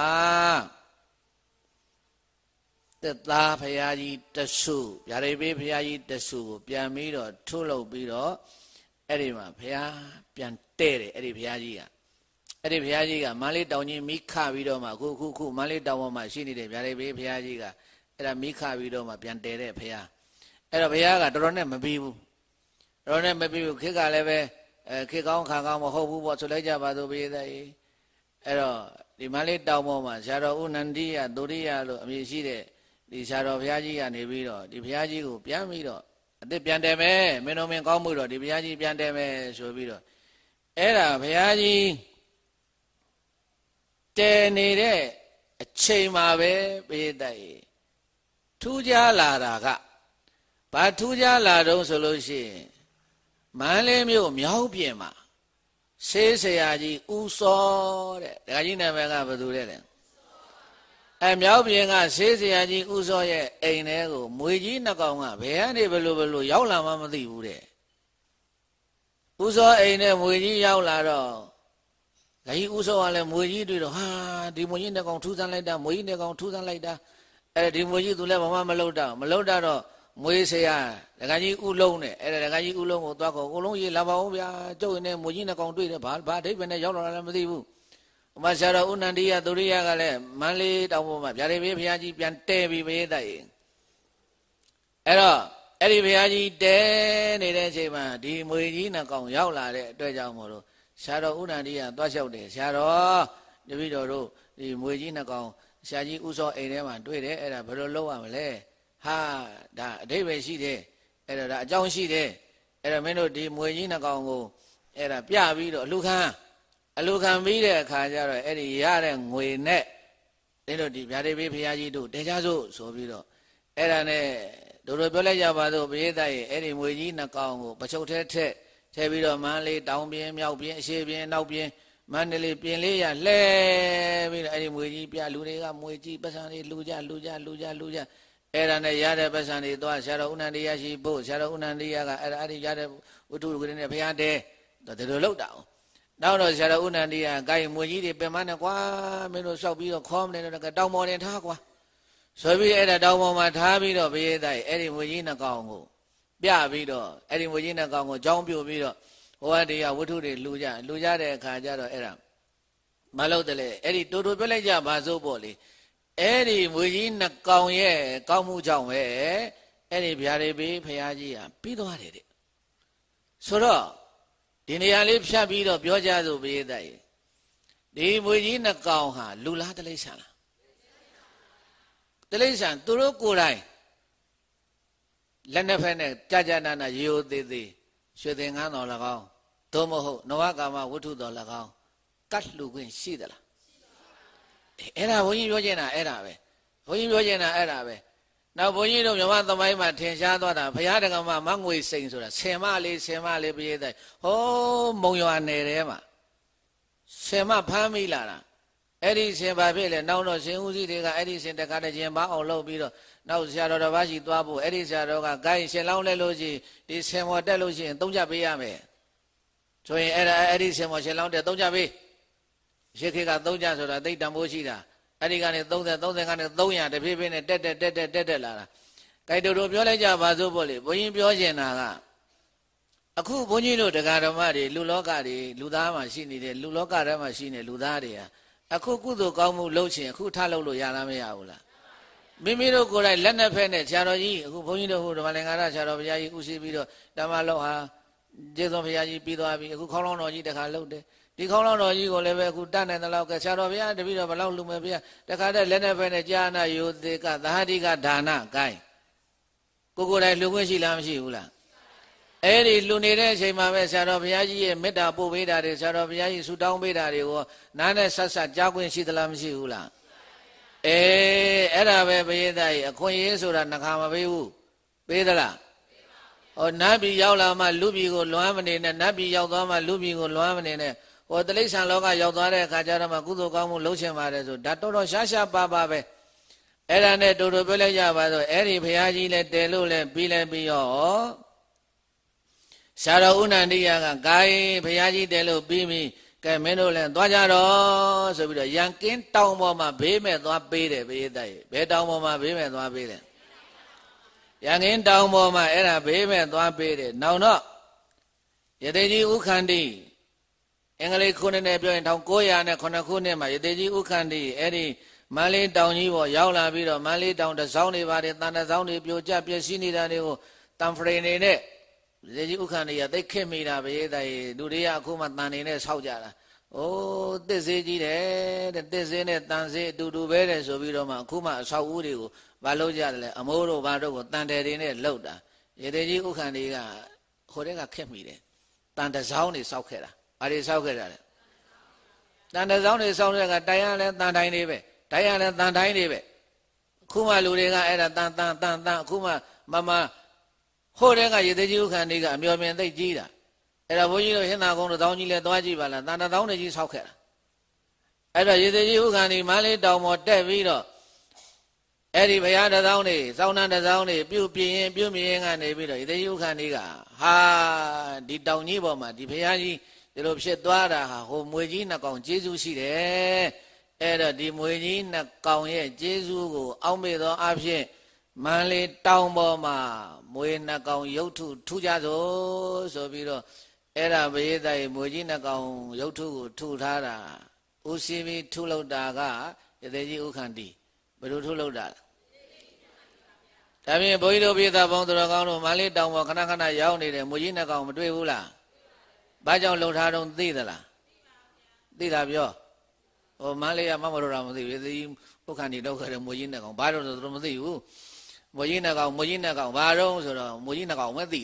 သက်သားဘုရားကြီးတဆုဗျာဒိတ်ဘေးဘုရားကြီးတဆုကိုပြန်ပြီးတော့ထုတ်လုပ်ပြီးတော့အဲ့ဒီမှာဘုရားပြန်တဲ့တယ်အဲ့ဒီဘုရားကြီးကအဲ့ဒီဘုရားကြီးကမန္တလေးတောင်ကြီးမိခပြီးတော့မှခုခုခုမန္တလေးတောင်ပေါ်မှာရှိနေတဲ့ဗျာဒိတ်ဘေးဘုရားကြီးကအဲ့ဒါမိခပြီးတော့မှပြန်တဲတဲ့ဘုရားအဲ့တော့ဘုရားကတော်တော်နဲ့မပြီးဘူးတော်တော်နဲ့မပြီးဘူးခေတ်ကလည်းပဲအဲခေတ်ကောင်းခါကောင်းမဟုတ်ဘူးပေါ့ဆိုလိုက်ကြပါသို့ဘုရားကြီးအဲ့တော့ဒီမန္တလေးတောင်ပေါ်မှာဆရာတော်ဥဏ္ဏန္တိယသုရိယလို့အမည်ရှိတဲ့ဒီဆရာတော်ဘုရားကြီးကနေပြီးတော့ဒီဘုရားကြီးကိုပြန်ပြီးတော့အသစ်ပြန်တယ်မယ်မင်းတို့မင်းကောင်းမှုတော့ဒီဘုရားကြီးပြန်တယ်မယ်ဆိုပြီးတော့အဲ့ဒါဘုရားကြီးတဲနေတဲ့အချိန်မှာပဲပြေးတဲ့ထူးခြားလာတာကဘာထူးခြားလာတော့ဆိုလို့ရှိရင်မန္တလေးမြို့မြောက်ပြင်မှာဆေးဆရာကြီးဦးစောတဲ့ဒကာကြီးနာမည်ကဘယ်သူလဲလဲအဲမြောက်ပြင်ကဆေးဆရာကြီးဦးစောရဲ့အိမ်ထဲကိုမွေကြီးနှစ်ကောင်ကဘယ်ကနေဘယ်လိုဘယ်လိုရောက်လာမှမသိဘူးတဲ့ဦးစောအိမ်နဲ့မွေကြီးရောက်လာတော့ဒကာကြီးဦးစောကလည်းမွေကြီးတွေ့တော့ဟာဒီမွေကြီးနှစ်ကောင်ထူးဆန်းလိုက်တာမွေကြီးနှစ်ကောင်ထူးဆန်းလိုက်တာအဲဒီမွေကြီးသူလည်းဘာမှမလုပ်တော့မလုပ်တော့မွေးဆရာဒကာကြီးဦးလုံးနဲ့အဲ့ဒါဒကာကြီးဦးလုံးကိုသွားခေါ်ဦးလုံးရေးလာပါဦးဗျာကျုပ်နဲ့မွေကြီးနှစ်ကောင်တွေ့တယ်ဘာဘာအဓိပ္ပာယ်နဲ့ရောက်လာတာလည်းမသိဘူးဥမဆရာတော်ဥဏ္ဏန္တိယသုရိယကလည်းမန္တလေးတောင်ပေါ်မှာဗျာဒိတ်ဘေးဘုရားကြီးပြန်တဲပြီးပဲတဲ့အဲ့တော့အဲ့ဒီဘုရားကြီးတဲနေတဲ့အချိန်မှာဒီမွေကြီးနှစ်ကောင်ရောက်လာတဲ့အတွက်ကြောင့်မို့လို့ဆရာတော်ဥဏ္ဏန္တိယသွားလျှောက်တယ်ဆရာတော်တပည့်တော်တို့ဒီမွေကြီးနှစ်ကောင်ဆရာကြီးဦးစောအိမ်ထဲမှာတွေ့တယ်အဲ့ဒါဘယ်လိုလုပ်ရမလဲဟာဒါအဓိပ္ပာယ်ရှိတယ်အဲ့တော့ဒါအကြောင်းရှိတယ်အဲ့ဒါမင်းတို့ဒီမွေကြီးနှကောင်ကိုအဲ့ဒါပြပြီးတော့အလူခံအလူခံပြီးတဲ့အခါကျတော့အဲ့ဒီရတဲ့ငွေနဲ့မင်းတို့ဒီဗျာဒိဘေးဘုရားကြီးတို့တေချာစို့ဆိုပြီးတော့အဲ့ဒါနဲ့တို့တို့ပြောလိုက်ကြပါစို့ဘုရားသားရဲ့အဲ့ဒီမွေကြီးနှကောင်ကိုပချုပ်ထဲထက်ထည့်ပြီးတော့မန်းလေးတောင်ပြင်းမြောက်ပြင်းအရှေ့ပြင်းနောက်ပြင်းမန္တလေးပြင်လေးရလှဲပြီးတော့အဲ့ဒီမွေကြီးပြလူတွေကမွေကြီးပတ်စံတွေလူကြလူကြလူကြလူကြအဲ့ဒါနဲ့ရတဲ့ပတ်စံတွေသွားဆရာတော်ဥဏ္ဏတရားရှိဖို့ဆရာတော်ဥဏ္ဏတရားကအဲ့ဒါအဲ့ဒီရတဲ့ဝတ္ထုတွေနဲ့ဘုရားတဲတော့ဒီလိုလောက်တာအောင်နောက်တော့ဆရာတော်ဥဏ္ဏတရားကဲမွေကြီးတွေပြင်မနဲ့ကွာမင်းတို့လျှောက်ပြီးတော့ခေါ်မနေတော့တောင်ပေါ်တင်ထားကွာဆိုပြီးအဲ့ဒါတောင်ပေါ်မှာထားပြီးတော့ဘုရားသားအဲ့ဒီမွေကြီးနှကောင်ကိုပြပြီးတော့အဲ့ဒီမွေကြီးနှကောင်ကိုကြောင်းပြုတ်ပြီးတော့ဟိုကတည်းကဝတ္ထုတွေလူကြလူကြတဲ့အခါကျတော့အဲ့ဒါမလုပ်တယ်လေအဲ့ဒီတူတူပြလိုက်ကြပါစို့ပေါ့လေအဲ့ဒီမွေကြီးနှကောင်ရဲ့ကောင်းမှုကြောင့်ပဲအဲ့ဒီဗျာဒိဘေးဘုရားကြီးဟာပြီးသွားတယ်တဲ့ဆိုတော့ဒီနေရာလေးဖြတ်ပြီးတော့ပြောကြစို့ဘုရားသားရဲ့ဒီမွေကြီးနှကောင်ဟာလူလားတိရစ္ဆာန်လားတိရစ္ဆာန်သူတို့ကိုယ်တိုင်လက်နှစ်ဖက်နဲ့ကြာကြာနာနာရေရိုသေးသေးရွှေသင်္ကန်းတော်၎င်းသို့မဟုတ်နဝကာမဝတ္ထုတော်၎င်းကတ်လှူခွင့်ရှိသလားအဲ့ဒါဘုန်းကြီးပြောချင်တာအဲ့ဒါပဲဘုန်းကြီးပြောချင်တာအဲ့ဒါပဲနောက်ဘုန်းကြီးတို့မြမသမိုင်းမှာထင်ရှားသွားတာဘုရားတက္ကမမငွေစိန်ဆိုတာဆင်မလေးဆင်မလေးပြည့်တဲ့ဟောမုံရွာနယ်ထဲမှာဆင်မဖမ်းမိလာတာအဲ့ဒီဆင်ပါဖြစ်လေနောက်တော့ဆင်ဦးစီးတွေကအဲ့ဒီဆင်တကားတကျင်ပါအောင်လုပ်ပြီးတော့နောက်ဆရာတော်တစ်ပါးရှိသွားဖို့အဲ့ဒီဆရာတော်ကဂိုင်းဆင်လောင်းလဲလို့ရှိဒီဆင်မော်တက်လို့ရှိရင်သုံးကြပေးရမယ်ဆိုရင်အဲ့ဒါအဲ့ဒီဆင်မော်ဆင်လောင်းတက်သုံးကြပေးရခေကသုံးကြဆိုတာသိတံမိုးရှိတာအဲ့ဒီကနေသုံးဆယ်သုံးဆယ်ကနေသုံးရာတဖြည်းဖြည်းနဲ့တက်တက်တက်တက်တက်တက်လာတာဂိုင်းတို့တို့ပြောလိုက်ကြပါစို့ပေါ့လေဘုန်းကြီးပြောချင်တာကအခုဘုန်းကြီးတို့တရားဓမ္မတွေလူလောကတွေလူသားမှာရှိနေတဲ့လူလောကထဲမှာရှိနေလူသားတွေဟာအခုကုသိုလ်ကောင်းမှုလုပ်ချင်အခုထားလုပ်လို့ရလားမရဘူးလားမိမိတို့ကိုယ်တိုင်လက်နဲ့ဖက်နဲ့ဆရာတော်ကြီးအခုဘုန်းကြီးတို့ဟိုဓမ္မလင်္ကာရဆရာတော်ဘုရားကြီးဥရှိပြီးတော့ဓမ္မလောက်ဟာကျေးဇူးဘုရားကြီးပြီးသွားပြီအခုခေါင်းလောင်းတော်ကြီးတခါလုပ်တယ်ဒီခေါင်းလောင်းတော်ကြီးကိုလည်းပဲအခုတတ်နိုင်တဲ့လောက်ကဆရာတော်ဘုရားတပည့်တော်ဘလောက်လူမယ်ဘုရားတခါတည်းလက်နဲ့ဖက်နဲ့ကြာနာယောသေကသဟတိကဒါနကိုင်းကိုကိုယ်တိုင်လှူခွင့်ရှိလားမရှိဘူးလားအဲ့ဒီလူနေတဲ့အချိန်မှာပဲဆရာတော်ဘုရားကြီးရဲ့မေတ္တာပို့ပေးတာတွေဆရာတော်ဘုရားကြီးဆုတောင်းပေးတာတွေကိုနားနဲ့ဆက်ဆက်ကြားခွင့်ရှိသလားမရှိဘူးလားအေးအဲ့ဒါပဲဘုရားသားကြီးအခွင့်အရေးဆိုတာနှခါမပေးဘူးပေးသလားဟောနတ်ပြည်ရောက်လာမှလူပြည်ကိုလွမ်းမနေနဲ့နတ်ပြည်ရောက်သွားမှလူပြည်ကိုလွမ်းမနေနဲ့ဟောတိရစ္ဆာန်လောကရောက်သွားတဲ့အခါကျတော့မှကုသိုလ်ကောင်းမှုလုပ်ချင်ပါတယ်ဆိုဒါတော်တော်ရှားရှားပါပါပဲအဲ့ဒါနဲ့တူတူပြောလိုက်ကြပါဆိုအဲ့ဒီဘုရားကြီးလည်းတဲလို့လည်းပြီးလည်းပြီးရောဆရာတော်ဥဏ္ဏတရားကဂိုင်းဘုရားကြီးတဲလို့ပြီးပြီကဲမင်းတို့လည်းသွားကြတော့ဆိုပြီးတော့ရန်ကင်းတောင်ပေါ်မှာဘေးမဲ့သွားပေးတယ်ဘုရားသားကြီးဘယ်တောင်ပေါ်မှာဘေးမဲ့သွားပေးတယ်ရန်ကင်းတောင်ပေါ်မှာအဲ့ဒါဘေးမဲ့သွားပေးတယ်နောက်တော့ယတိကြီးဥခန္တိအင်္ဂလိပ်ခုနှစ်နဲ့ပြောရင်၁၉၀၀ခုနှစ်မှာယတိကြီးဥခန္တိအဲ့ဒီမန္တလေးတောင်ကြီးပေါ်ရောက်လာပြီးတော့မန္တလေးတောင်တစောင်းတွေပါတယ်တန်တစောင်းတွေပြိုကျပျက်စီးနေတာတွေကိုတန်ဖရိန်နေနဲ့ယတိကြီးဥခန္တိကသိခက်မိတာဘုရားသားကြီးလူတွေကအခုမှတန်နေနဲ့ဆောက်ကြတာအိုးတစ်စေးကြီးတယ်တဲ့တစ်စေးနဲ့တန်စေးအတူတူပဲတဲ့ဆိုပြီးတော့မှအခုမှအဆောက်အဦတွေကိုမလုပ်ကြတယ်လေအမိုးတို့ဘာတို့ကိုတန်တယ်တွေနဲ့လှုပ်တာယတိကြီးဥခန္တိကဟိုတဲ့ကခက်မိတယ်တန်တစောင်းတွေဆောက်ခဲ့တာဘာတွေဆောက်ခဲ့တာလဲတန်တစောင်းတွေဆောက်တဲ့ကတိုင်ရလဲတန်တိုင်းတွေပဲတိုင်ရလဲတန်တိုင်းတွေပဲအခုမှလူတွေကအဲ့ဒါတန်တန်တန်တန်အခုမှမမဟိုတဲ့ကယတိကြီးဥခန္တိကအမျော်မြင်သိကြီးတာအဲ့ဒါဘုန်းကြီးတို့ဟင်္သာကုန်းတောင်ကြီးလဲသွားကြည့်ပါလားတန်တသောင်းတွေကြီးဆောက်ခဲ့တာအဲ့တော့ယတိကြီးဥခန္တိမန္တလေးတောင်ပေါ်တက်ပြီးတော့အဲ့ဒီဘုရားတသောင်းတွေစောင်းနှံတသောင်းတွေပြုတ်ပြင်းရင်ပြုတ်မြင်ကနေပြီးတော့ယတိကြီးဥခန္တိကဟာဒီတောင်ကြီးပေါ်မှာဒီဘုရားကြီးဒီလိုဖြစ်သွားတာဟာဟိုမွေကြီးနှစ်ကောင်ကျေးဇူးရှိတယ်အဲ့တော့ဒီမွေကြီးနှစ်ကောင်ရဲ့ကျေးဇူးကိုအောက်မေ့သောအဖြစ်မန္တလေးတောင်ပေါ်မှာမွေနှစ်ကောင်ရုပ်ထုထူကြစို့ဆိုပြီးတော့အဲ့ဒါဘုရားသားရဲ့မွေကြီးနှစ်ကောင်ရုပ်ထုကိုထူထားတာဥစီပြီးထူလောက်တာကယတိကြီးဥခန္တိဘယ်လိုထုလုပ်တာလဲဒါဖြင့်ဘုန်းကြီးတို့ပြည်သားပေါင်းတော်ကောင်းတို့မန္တလေးတောင်ပေါ်ခဏခဏရောက်နေတယ်မွေကြီးနှစ်ကောင်မတွေ့ဘူးလားဘာကြောင့်လှုပ်ထားတော့သိသလားသိတာပြောဟိုမန္တလေးကမမတော်တာမသိဘူးဒီဥခန္တိလောက်ခဲ့တဲ့မွေကြီးနှစ်ကောင်ဘာလို့ဆိုတော့မသိဘူးမွေကြီးနှစ်ကောင်မွေကြီးနှစ်ကောင်ဘာတော့ဆိုတော့မွေကြီးနှစ်ကောင်မသိတယ်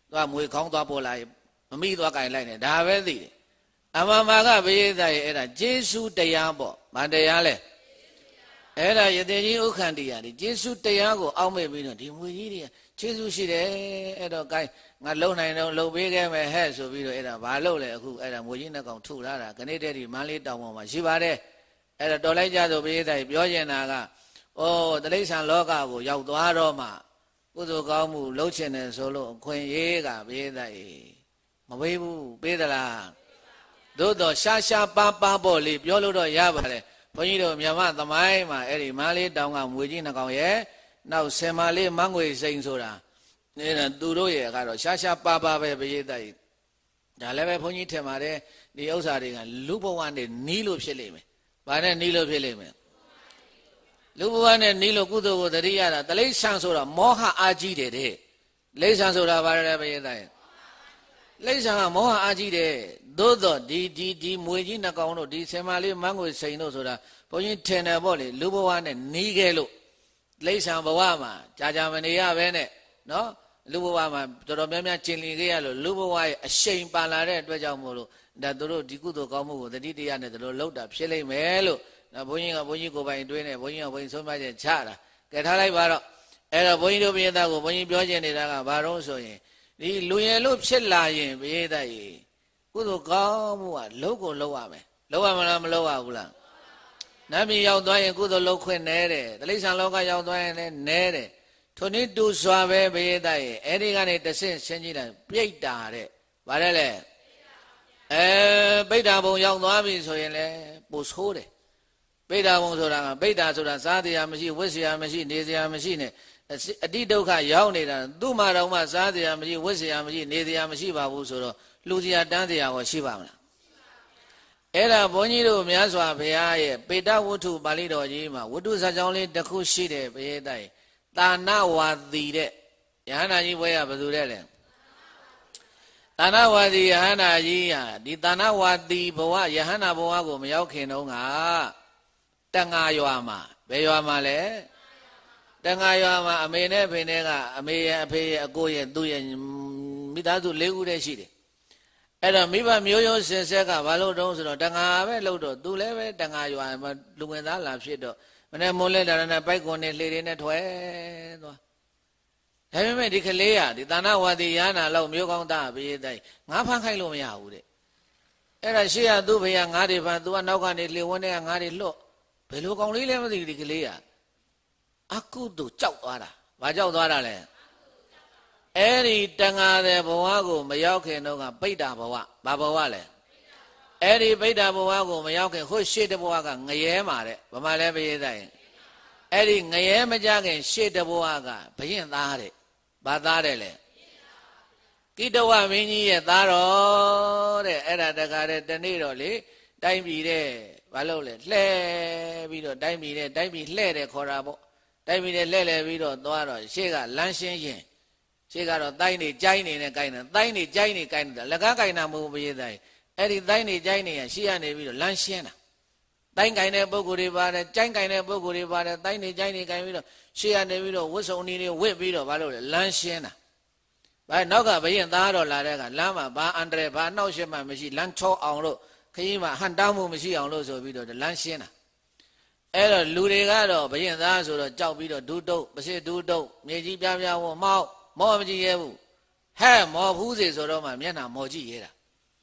သွားမွေခေါင်းသွားပေါ်လာမမိသွားကြိုင်လိုက်နေဒါပဲသိတယ်အမှန်မှာကဘိယသားရဲ့အဲ့ဒါကျေးဇူးတရားပေါ့ဗာတရားလဲအဲ့ဒါယတိကြီးဥက္ခန္တိရတယ်ကျေးဇူးတရားကိုအောက်မေ့ပြီးတော့ဒီမွေကြီးတွေကကျေးဇူးရှိတယ်အဲ့တော့ gain ငါလုံနိုင်တော့လုံပေးခဲ့မယ်ဟဲ့ဆိုပြီးတော့အဲ့ဒါဘာလုပ်လဲအခုအဲ့ဒါမွေကြီးနှစ်ကောင်ထုထားတာခဏတည်းဒီမန်းလေးတောင်ပေါ်မှာရှိပါတယ်အဲ့ဒါတော်လိုက်ကြဆိုဘိယသားပြောကျင်တာကဩတိရစ္ဆာန်လောကကိုရောက်သွားတော့မှကုသိုလ်ကောင်းမှုလုပ်ချင်တယ်ဆိုလို့အခွင့်ရေးကဘိယသားမပေးဘူးပေးသလားသို့တော့ရှားရှားပါးပါးပေါ့လေပြောလို့တော့ရပါတယ်ဘုန်းကြီးတို့မြန်မာသမိုင်းမှာအဲ့ဒီမန်းလေးတောင်ကမွေကြီးနှကောင်ရဲ့နောက်ဆင်မလေးမန်းငွေစိန်ဆိုတာအဲ့သူတို့ရဲ့ကတော့ရှားရှားပါးပါးပဲပရိသတ်ကြီးဒါလည်းပဲဘုန်းကြီးထင်ပါတယ်ဒီဥစ္စာတွေကလူဘဝနဲ့နီးလို့ဖြစ်လိမ့်မယ်။ဘာနဲ့နီးလို့ဖြစ်လိမ့်မယ်။လူဘဝနဲ့နီးလို့ကုသိုလ်ကိုတတိယတာတလိ္ဆန်ဆိုတာမောဟအာကြီးတယ်တဲ့။လိ္ဆန်ဆိုတာဘာလဲပရိသတ်ကြီးလိ္ဆန်ကမောဟအာကြီးတယ်သို့တော့ဒီဒီဒီမွေကြီးနှကောင်တို့ဒီဆင်မလေးမန်းငွေစိန်တို့ဆိုတာဘုန်းကြီးထင်တယ်ပေါ့လေလူဘဝနဲ့နီးခဲ့လို့လိ္ဆန်ဘဝမှာကြာကြာမနေရပဲနဲ့နော်လူဘဝမှာတော်တော်များများကျင်လည်ခဲ့ရလို့လူဘဝရဲ့အရှိန်ပါလာတဲ့အတွက်ကြောင့်မို့လို့ဒါတို့ဒီကုသိုလ်ကောင်းမှုကိုတတိတရားနဲ့တို့လောက်တာဖြစ်လိမ့်မယ်လို့ဘုန်းကြီးကဘုန်းကြီးကိုယ်ပိုင်တွင်းနဲ့ဘုန်းကြီးကဘုန်းကြီးဆုံးမချက်ချတာကဲထားလိုက်ပါတော့အဲ့တော့ဘုန်းကြီးတို့ပြည်သားကိုဘုန်းကြီးပြောချင်နေတာကဘာတော့ဆိုရင်ဒီလူရယ်လို့ဖြစ်လာရင်ပြည်သားကြီးကုသိုလ်ကောင်းမှုကလုံးကိုလုံးရမယ်လုံးရမလားမလုံးရဘူးလားနတ်ပြည်ရောက်သွားရင်ကုသိုလ်လုံးခွင့်နဲတယ်တိရစ္ဆာန်လောကရောက်သွားရင်လည်းနဲတယ်ထိုနည်းတူစွာပဲဘိယသားရဲ့အဲ့ဒီကနေတဆင့်ဆင်းကြည့်လိုက်ပြိတ္တာတဲ့ဗါတယ်လေအဲပိဋ္ဌာဘုံရောက်သွားပြီဆိုရင်လည်းပိုဆိုးတယ်ပိဋ္ဌာဘုံဆိုတာကပိဋ္ဌာဆိုတာစားတရားမရှိဝတ်စရာမရှိနေစရာမရှိနဲ့အတိဒုက္ခရောက်နေတာသူ့မှာတော့မှစားစရာမရှိဝတ်စရာမရှိနေစရာမရှိပါဘူးဆိုတော့လူစရာတန်းစရာကိုရှိပါမလားအဲ့ဒါဘုန်းကြီးတို့များစွာဘုရားရဲ့ပေတဝတ္ထုပါဠိတော်ကြီးမှာဝတ္ထုဇာတ်ကြောင်းလေးတစ်ခုရှိတယ်ဘုရားတိုင်တာဏဝါသီတဲ့ယဟန္တာကြီးဘွဲရဘယ်သူတဲ့လဲတာဏဝါသီယဟန္တာကြီးဟာဒီတာဏဝါသီဘဝယဟန္တာဘဝကိုမရောက်ခင်တုန်းကတန်ဃာရွာမှာဘယ်ရွာမှာလဲတန်ဃာရွာမှာအမေနဲ့ဖေနဲ့ကအမေရဲ့အဖေရဲ့အကိုရဲ့သူ့ရဲ့မိသားစုလေးခုတည်းရှိတယ်အဲ့တော့မိဘမျိုးရိုးစင်ဆက်ကဘာလို့တုံးဆိုတော့တန်ဃာပဲလို့တော့သူလည်းပဲတန်ဃာရွာမှာလူဝင်သားလာဖြစ်တော့မနေ့မိုးလဲတာနဲ့ပိုက်ကွန်နဲ့လှေတွေနဲ့ထွဲသွားဒါပေမဲ့ဒီကလေးကဒီသာနာဝါဒီယာနာလောက်မျိုးကောင်းသားဘေးတိုင်းငါးဖမ်းခိုင်းလို့မရဘူးတဲ့အဲ့ဒါရှေ့ကသူ့ဖေကငါးတွေဖမ်းသူကနောက်ကနေလှေဝန်းတွေကငါးတွေလွတ်ဘယ်လိုကောင်းလေးလဲမသိဘူးဒီကလေးကအကုသို့ကြောက်သွားတာဘာကြောက်သွားတာလဲအဲ့ဒီတန်ဃာတဲ့ဘဝကိုမရောက်ခင်တော့ကပိဋ္ဌာဘဝဘာဘဝလဲအဲ့ဒီပိဋ္ဌာဘဝကိုမရောက်ခင်ဟိုရှေ့တဘဝကငရဲမှာတဲ့ဘာမှလည်းမရေးတိုင်းအဲ့ဒီငရဲမကြခင်ရှေ့တဘဝကဘယင်သားတဲ့ဘာသားတဲ့လဲကိတဝမင်းကြီးရဲ့သားတော်တဲ့အဲ့ဒါတခါတဲ့တနေ့တော့လေတိုင်းပြည်တဲ့ဘာလို့လဲလှဲပြီးတော့တိုင်းပြည်တဲ့တိုင်းပြည်လှဲတယ်ခေါ်တာပေါ့တိုင်းပြည်တဲ့လှဲလဲပြီးတော့သွားတော့ရှေ့ကလမ်းရှင်းရင်ရှေ့ကတော့တိုင်းနေကြိုင်းနေနဲ့ကြိုင်းနေတိုင်းနေကြိုင်းနေကြိုင်းနေတာလက်ကားကြိုင်းတာမဟုတ်ဘူးရေးတိုင်းအဲ့ဒီတိုင်းနေကြိုင်းနေရရှေ့ကနေပြီးတော့လမ်းရှင်းတာတိုင်းကြိုင်းတဲ့ပုဂ္ဂိုလ်တွေပါတယ်ကြိုင်းကြိုင်းတဲ့ပုဂ္ဂိုလ်တွေပါတယ်တိုင်းနေကြိုင်းနေကြိုင်းပြီးတော့ရှေ့ကနေပြီးတော့ဝတ်စုံနေတွေဝတ်ပြီးတော့ဘာလို့လဲလမ်းရှင်းတာဘာနောက်ကဘရင်သားတော်လာတဲ့ကလမ်းမှာဘာအန္တရာယ်ဘာနှောက်ယှက်မှမရှိလမ်းချောအောင်လို့ခရီးမှာဟန်တောင်းမှုမရှိအောင်လို့ဆိုပြီးတော့လမ်းရှင်းတာအဲ့တော့လူတွေကတော့ဘရင်သားဆိုတော့ကြောက်ပြီးတော့ဒုတုတ်ပစစ်ဒုတုတ်မြေကြီးပြားပြားဝမောက်မောမကြည့်ရဲဘူးဟဲ့မော်ဖူးစီဆိုတော့မှမျက်နှာမော်ကြည့်ရဲတာ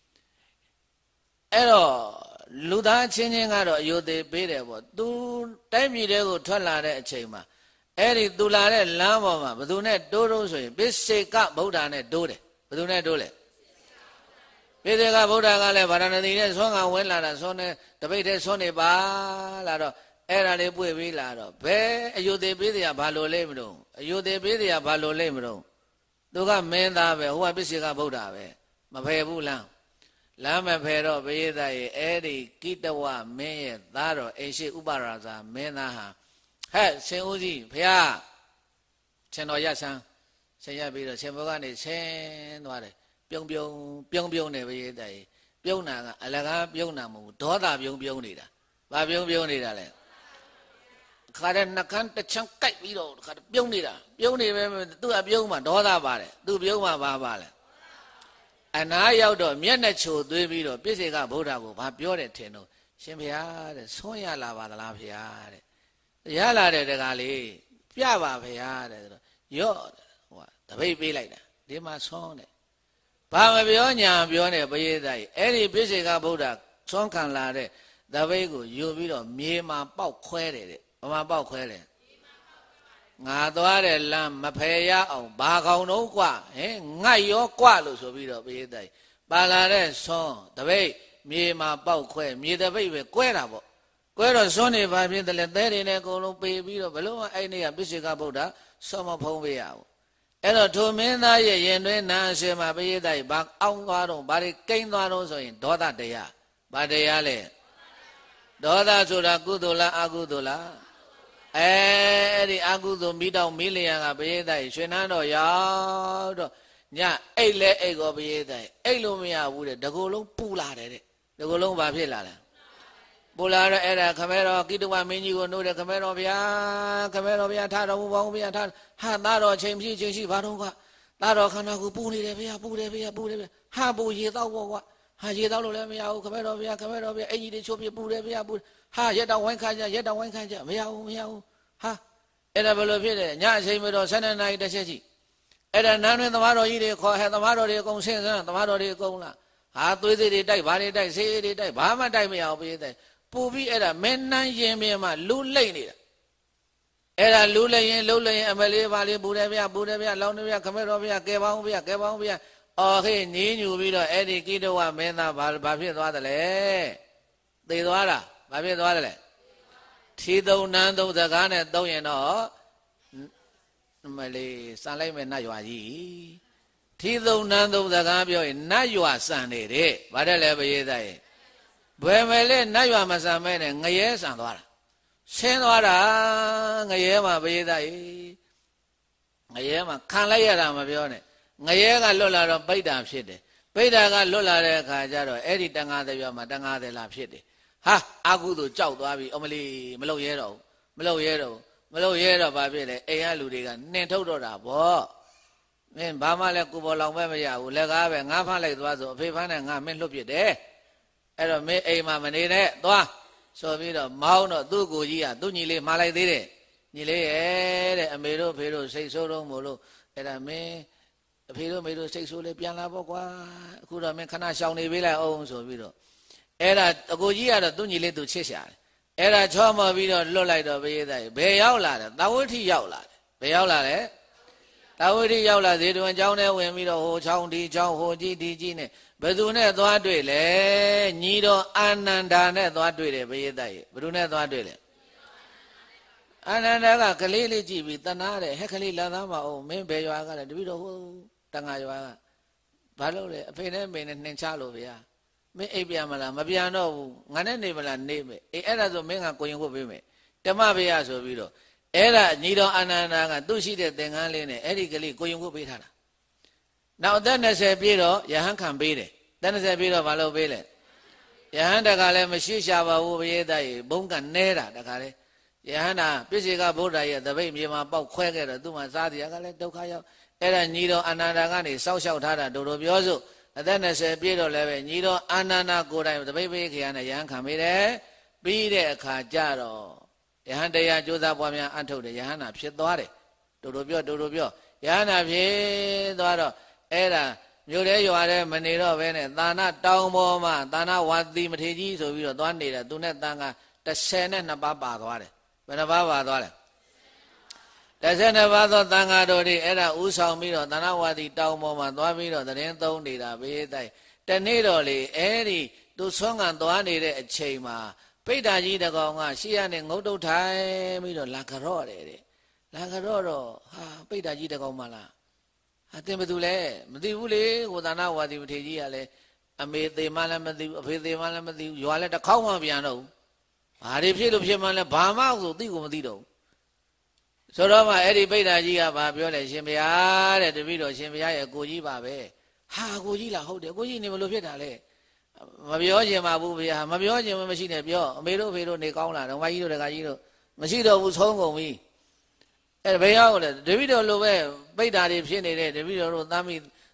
အဲ့တော့လူသားချင်းချင်းကတော့အယုသေးပေးတယ်ပေါ့သူတိုင်းပြည်တွေကိုထွက်လာတဲ့အချိန်မှာအဲ့ဒီသူလာတဲ့လမ်းပေါ်မှာဘယ်သူနဲ့တိုးတိုးဆိုရင်ပိစေကဗုဒ္ဓနဲ့တိုးတယ်ဘယ်သူနဲ့တိုးလဲပိစေကဗုဒ္ဓကလည်းဗာရာဏသီနဲ့ဆွမ်းကဝင်လာတာဆွမ်းနေတပိတ်ထဲဆွမ်းနေပါလာတော့အဲ့ဒါလေးပွေပြီးလာတော့ဘယ်အယုသေးပေးတယ်ကဘာလို့လဲမလို့အယုသေးပေးတယ်ကဘာလို့လဲမလို့သူကမင်းသားပဲဟိုကပိစေကဗုဒ္ဓပဲမဖယ်ဘူးလားလမ်းမဖယ်တော့ဘေးသားရဲ့အဲ့ဒီကိတဝမင်းရဲ့သားတော်အိရှိဥပရာဇာမင်းသားဟာဟဲ့ရှင်ဦးကြီးဖះရှင်တော်ရဆန်းဆင်ရပြီးတော့ရှင်ဘုရားကနေဆင်းသွားတယ်ပြုံးပြုံးပြုံးပြုံးနေဘေးသားရဲ့ပြုံးတာကအလကားပြုံးတာမဟုတ်ဘူးဒေါသပြုံးပြုံးနေတာဘာပြုံးပြုံးနေတာလဲခါတဲ့နှကန်းတစ်ချမ်းကြိုက်ပြီးတော့ခါပြုံးနေတာပြုံးနေပဲသူကပြုံးမှာဒေါသပါတယ်သူပြုံးမှာဘာပါလဲအနာရောက်တော့မျက်နှာချိုသွေးပြီးတော့ပြစ္ဆေကဗုဒ္ဓကိုဘာပြောတယ်ထင်တော့ရှင်ဘုရားတဲ့ဆွမ်းရလာပါသလားဘုရားတဲ့ရလာတဲ့တကားလေးပြပါဘုရားတဲ့ဆိုတော့ရော့ဟိုတပိတ်ပေးလိုက်တာဒီမှာဆွမ်းတယ်ဘာမပြောညာပြောနေပရိသတ်ကြီးအဲ့ဒီပြစ္ဆေကဗုဒ္ဓဆွမ်းခံလာတဲ့တပိတ်ကိုယူပြီးတော့မြေမှာပေါက်ခွဲတယ်တဲ့ဘာမှပေါက်ခွဲတယ်ငါသွားတဲ့လမ်းမဖယ်ရအောင်ဘာကောင်တော့กว่าဟင်ငတ်ရောกว่าလို့ဆိုပြီးတော့ပရိသတ်ပါလာတဲ့ဆွမ်းတပိတ်မြေမှာပေါက်ခွဲမြေတပိတ်ပဲကွဲတာပေါ့ကွဲတော့ဆွမ်းနေပါဖြစ်တယ်လေသဲတွေနဲ့အကုန်လုံးပေးပြီးတော့ဘလို့အဲ့နေ့ကပြစ္ဆေကဗုဒ္ဓဆွမ်းမဖုံးပေးရဘူးအဲ့တော့ထိုမင်းသားရဲ့ရင်တွင်းနာအရှင်မှာပရိသတ်ဘာအောင်းသွားတော့ဘာတွေကိန်းသွားတော့ဆိုရင်ဒေါသတရားဘာတရားလဲဒေါသဆိုတာကုသိုလ်လားအကုသိုလ်လားအဲအဲ့ဒီအကုသိုလ်မိတောင်မိလျံကပရိသတ်ရွှေနန်းတော်ရောက်တော့ညအိတ်လဲအိတ်ကောပရိသတ်အိတ်လို့မရဘူးတဲ့တကူလုံးပူလာတယ်တဲ့တကူလုံးဘာဖြစ်လာလဲပူလာတော့အဲ့ဒါခမဲတော်ကိတဝမင်းကြီးကိုနှုတ်တယ်ခမဲတော်ဗျာခမဲတော်ဗျာထားတော်မူပါဦးဗျာထားဟာသားတော်ချိန်ဖြစ်ချိန်ရှိဘာတော့ကသားတော်ခန္ဓာကိုပူနေတယ်ဗျာပူတယ်ဗျာပူတယ်ဗျာဟာပူရေတော့ဘောကွာဟာရေတော့လို့လည်းမရဘူးခမဲတော်ဗျာခမဲတော်ဗျာအင်ကြီးတွေချိုးပြပူတယ်ဗျာပူဟာရက်တော့ဝိုင်းခါကြရက်တော့ဝိုင်းခါကြမရဘူးမရဘူးဟာအဲ့ဒါဘယ်လိုဖြစ်လဲညအချိန်မတော်ဆယ်နှစ်နာရီတစ်ချက်ရှိအဲ့ဒါနန်းတွင်သမားတော်ကြီးတွေခေါ်ဟဲ့သမားတော်တွေအကုန်ဆင်းဆန်းသမားတော်တွေအကုန်လားဟာသွေးသေးတွေတိုက်ဘာတွေတိုက်ဆေးတွေတိုက်ဘာမှတိုက်မရဘူးပြေးတဲ့ပူပြီးအဲ့ဒါမင်းနှမ်းရင်မြင်မှလူလိမ့်နေတာအဲ့ဒါလူလိမ့်ရင်လှုပ်လိမ့်ရင်အမလေးပါလေးပူတယ်ဗျပူတယ်ဗျလောင်းတယ်ဗျခမဲတော်ဗျကဲပါအောင်ဗျကဲပါအောင်ဗျအော်ဟေးညင်းညူပြီးတော့အဲ့ဒီကိတဝမင်းသားဘာဘာဖြစ်သွားတယ်လဲသေသွားတာဘာဖြစ်သွားတယ်လဲထီသုံးနန်းသုံးစကားနဲ့သုံးရင်တော့မလေးစံလိုက်မယ်နတ်ရွာကြီးထီသုံးနန်းသုံးစကားပြောရင်နတ်ရွာစံနေတဲ့ဘာတဲ့လဲပရိသတ်ရဲ့ဘယ်မဲ့လဲနတ်ရွာမစံမဲနဲ့ငရဲစံသွားတာဆင်းသွားတာငရဲမှာပရိသတ်ရဲ့ငရဲမှာခံလိုက်ရတာမပြောနဲ့ငရဲကလွတ်လာတော့ပိဋ္ဌာဖြစ်တယ်ပိဋ္ဌာကလွတ်လာတဲ့အခါကျတော့အဲ့ဒီတန်ဃာတွေပြောမှာတန်ဃာတွေလာဖြစ်တယ်ဟာအာကုသို့ကြောက်သွားပြီအမလီမလုပ်ရဲတော့မလုပ်ရဲတော့မလုပ်ရဲတော့ဘာဖြစ်လဲအိမ်ကလူတွေကနှင်ထုတ်တော့တာဗောမင်းဘာမှလည်းကိုပေါ်လောင်ပဲမရဘူးလက်ကားပဲငါးဖမ်းလိုက်သွားဆိုအဖေဖမ်းနဲ့ငါမင်းလွတ်ပြစ်တယ်အဲ့တော့မင်းအိမ်မှာမနေနဲ့သွားဆိုပြီးတော့မောင်းတော့သူ့ကိုကြီးကသူ့ညီလေးမှားလိုက်သေးတယ်ညီလေးရဲ့တဲ့အမေတို့ဖေတို့စိတ်ဆိုးတော့မို့လို့အဲ့ဒါမင်းအဖေတို့မေတို့စိတ်ဆိုးလေပြန်လာပေါ့ကွာအခုတော့မင်းခဏရှောင်နေပေးလိုက်အောင်ဆိုပြီးတော့အဲ့ဒါအကိုကြီးကတော့သူ့ညီလေးသူချစ်ရှာတယ်အဲ့ဒါချောမော်ပြီးတော့လွတ်လိုက်တော့ဘယ်သားဘယ်ရောက်လာတယ်တာဝဋ္ဌိရောက်လာတယ်ဘယ်ရောက်လာလဲတာဝဋ္ဌိရောက်လာဇေတဝန်ကျောင်းထဲဝင်ပြီးတော့ဟိုချောင်းဒီချောင်းဟိုကြီးဒီကြီးနဲ့ဘယ်သူနဲ့သွားတွေ့လဲညီတော်အာနန္ဒာနဲ့သွားတွေ့တယ်ဘယ်သားရဲ့ဘယ်သူနဲ့သွားတွေ့လဲအာနန္ဒာကကလေးလေးကြည့်ပြီးတနာတယ်ဟဲ့ကလေးလာသားမအောင်မင်းဘယ်ရွာကလဲတပည့်တော်ဟိုတန်ဃာရွာကဘာလို့လဲအဖေနဲ့မေနဲ့နှင်ချလို့ဗျာမင်းအိပ်ပြန်မလားမပြန်တော့ဘူးငါနဲ့နေမလားနေမယ်အေးအဲ့ဒါဆိုမင်းကကိုရင်ဖို့ပေးမယ်ဓမ္မဘေယဆိုပြီးတော့အဲ့ဒါညီတော်အာနန္ဒာကသူ့ရှိတဲ့သင်္ကန်းလေးနဲ့အဲ့ဒီကလေးကိုရင်ဖို့ပေးထားတာနောက်အသက်၂၀ပြည့်တော့ယဟန်ခံပေးတယ်အသက်၂၀ပြည့်တော့ဘာလို့ပေးလဲယဟန်တကလည်းမရှိရှာပါဘူးဘုရားသားကြီးဘုံကနဲတာတကလည်းယဟန်တာပြည့်စေကဗုဒ္ဓရဲ့တပိတ်မြေမှာပေါက်ခွဲခဲ့တော့သူ့မှာစားတရားကလည်းဒုက္ခရောက်အဲ့ဒါညီတော်အာနန္ဒာကနေစောက်ရှောက်ထားတာတို့တို့ပြောစို့အသက်၂၀ပြည့်တော့လည်းပဲညီတော်အာနန္ဒာကိုယ်တိုင်တပိတ်ပိတ်ခရနဲ့ယဟန်ခံပေးတယ်ပြီးတဲ့အခါကျတော့ယဟန်တရားကြိုးစားပွားများအထုတ်တယ်ယဟန်နာဖြစ်သွားတယ်တို့တို့ပြောတို့တို့ပြောယဟန်နာဖြစ်သွားတော့အဲ့ဒါမြို့ထဲရွာထဲမနေတော့ဘဲနဲ့သာနာတောင်ပေါ်မှာသာနာဝါတိမထေကြီးဆိုပြီးတော့သွားနေတာသူနဲ့တန်ခါ၁၀နဲ့ပါးပါသွားတယ်ဘယ်နှပါးပါသွားလဲ၁၀ပါးသောတန်ခါတို့တွေအဲ့ဒါဥဆောင်ပြီးတော့သာနာဝါတိတောင်ပေါ်မှာသွားပြီးတော့သတင်းသုံးနေတာဘေးတိုက်တနေ့တော့လေအဲ့ဒီသူဆွမ်းကန်သွားနေတဲ့အချိန်မှာပိဋ္ဌာကြီးတကောင်ကရှေ့ကနေငုတ်တုတ်ထိုင်ပြီးတော့လာကြော့တယ်တဲ့လာကြော့တော့ဟာပိဋ္ဌာကြီးတကောင်မလားဟာတင်ဘယ်သူလဲမသိဘူးလေဟိုသာနာဝါတိမထေကြီးကလည်းအမေသေးမှလည်းမသိဘူးအဖေသေးမှလည်းမသိဘူးရွာလည်းတစ်ခေါက်မှပြန်တော့ဘာတွေဖြစ်လို့ဖြစ်မှလည်းဘာမှဆိုသိကိုမသိတော့ဆိုတော့မှအဲ့ဒီပိဋ္ဌာကြီးကဘာပြောလဲရှင်ဘုရားတဲ့တပည့်တော်ရှင်ဘုရားရဲ့ကိုကြီးပါပဲဟာကိုကြီးလားဟုတ်တယ်ကိုကြီးနေမလို့ဖြစ်တာလေမပြောချင်ပါဘူးဗျာမပြောချင်မှမရှိနဲ့ပြောအမေတို့အဖေတို့နေကောင်းလားဓမ္မကြီးတို့တခါကြီးတို့မရှိတော့ဘူးဆုံးကုန်ပြီအဲ့ဘယ်ရောက်လဲတပည့်တော်လိုပဲပိဋ္ဌာတွေဖြစ်နေတဲ့တပည့်တော်တို့သားမိ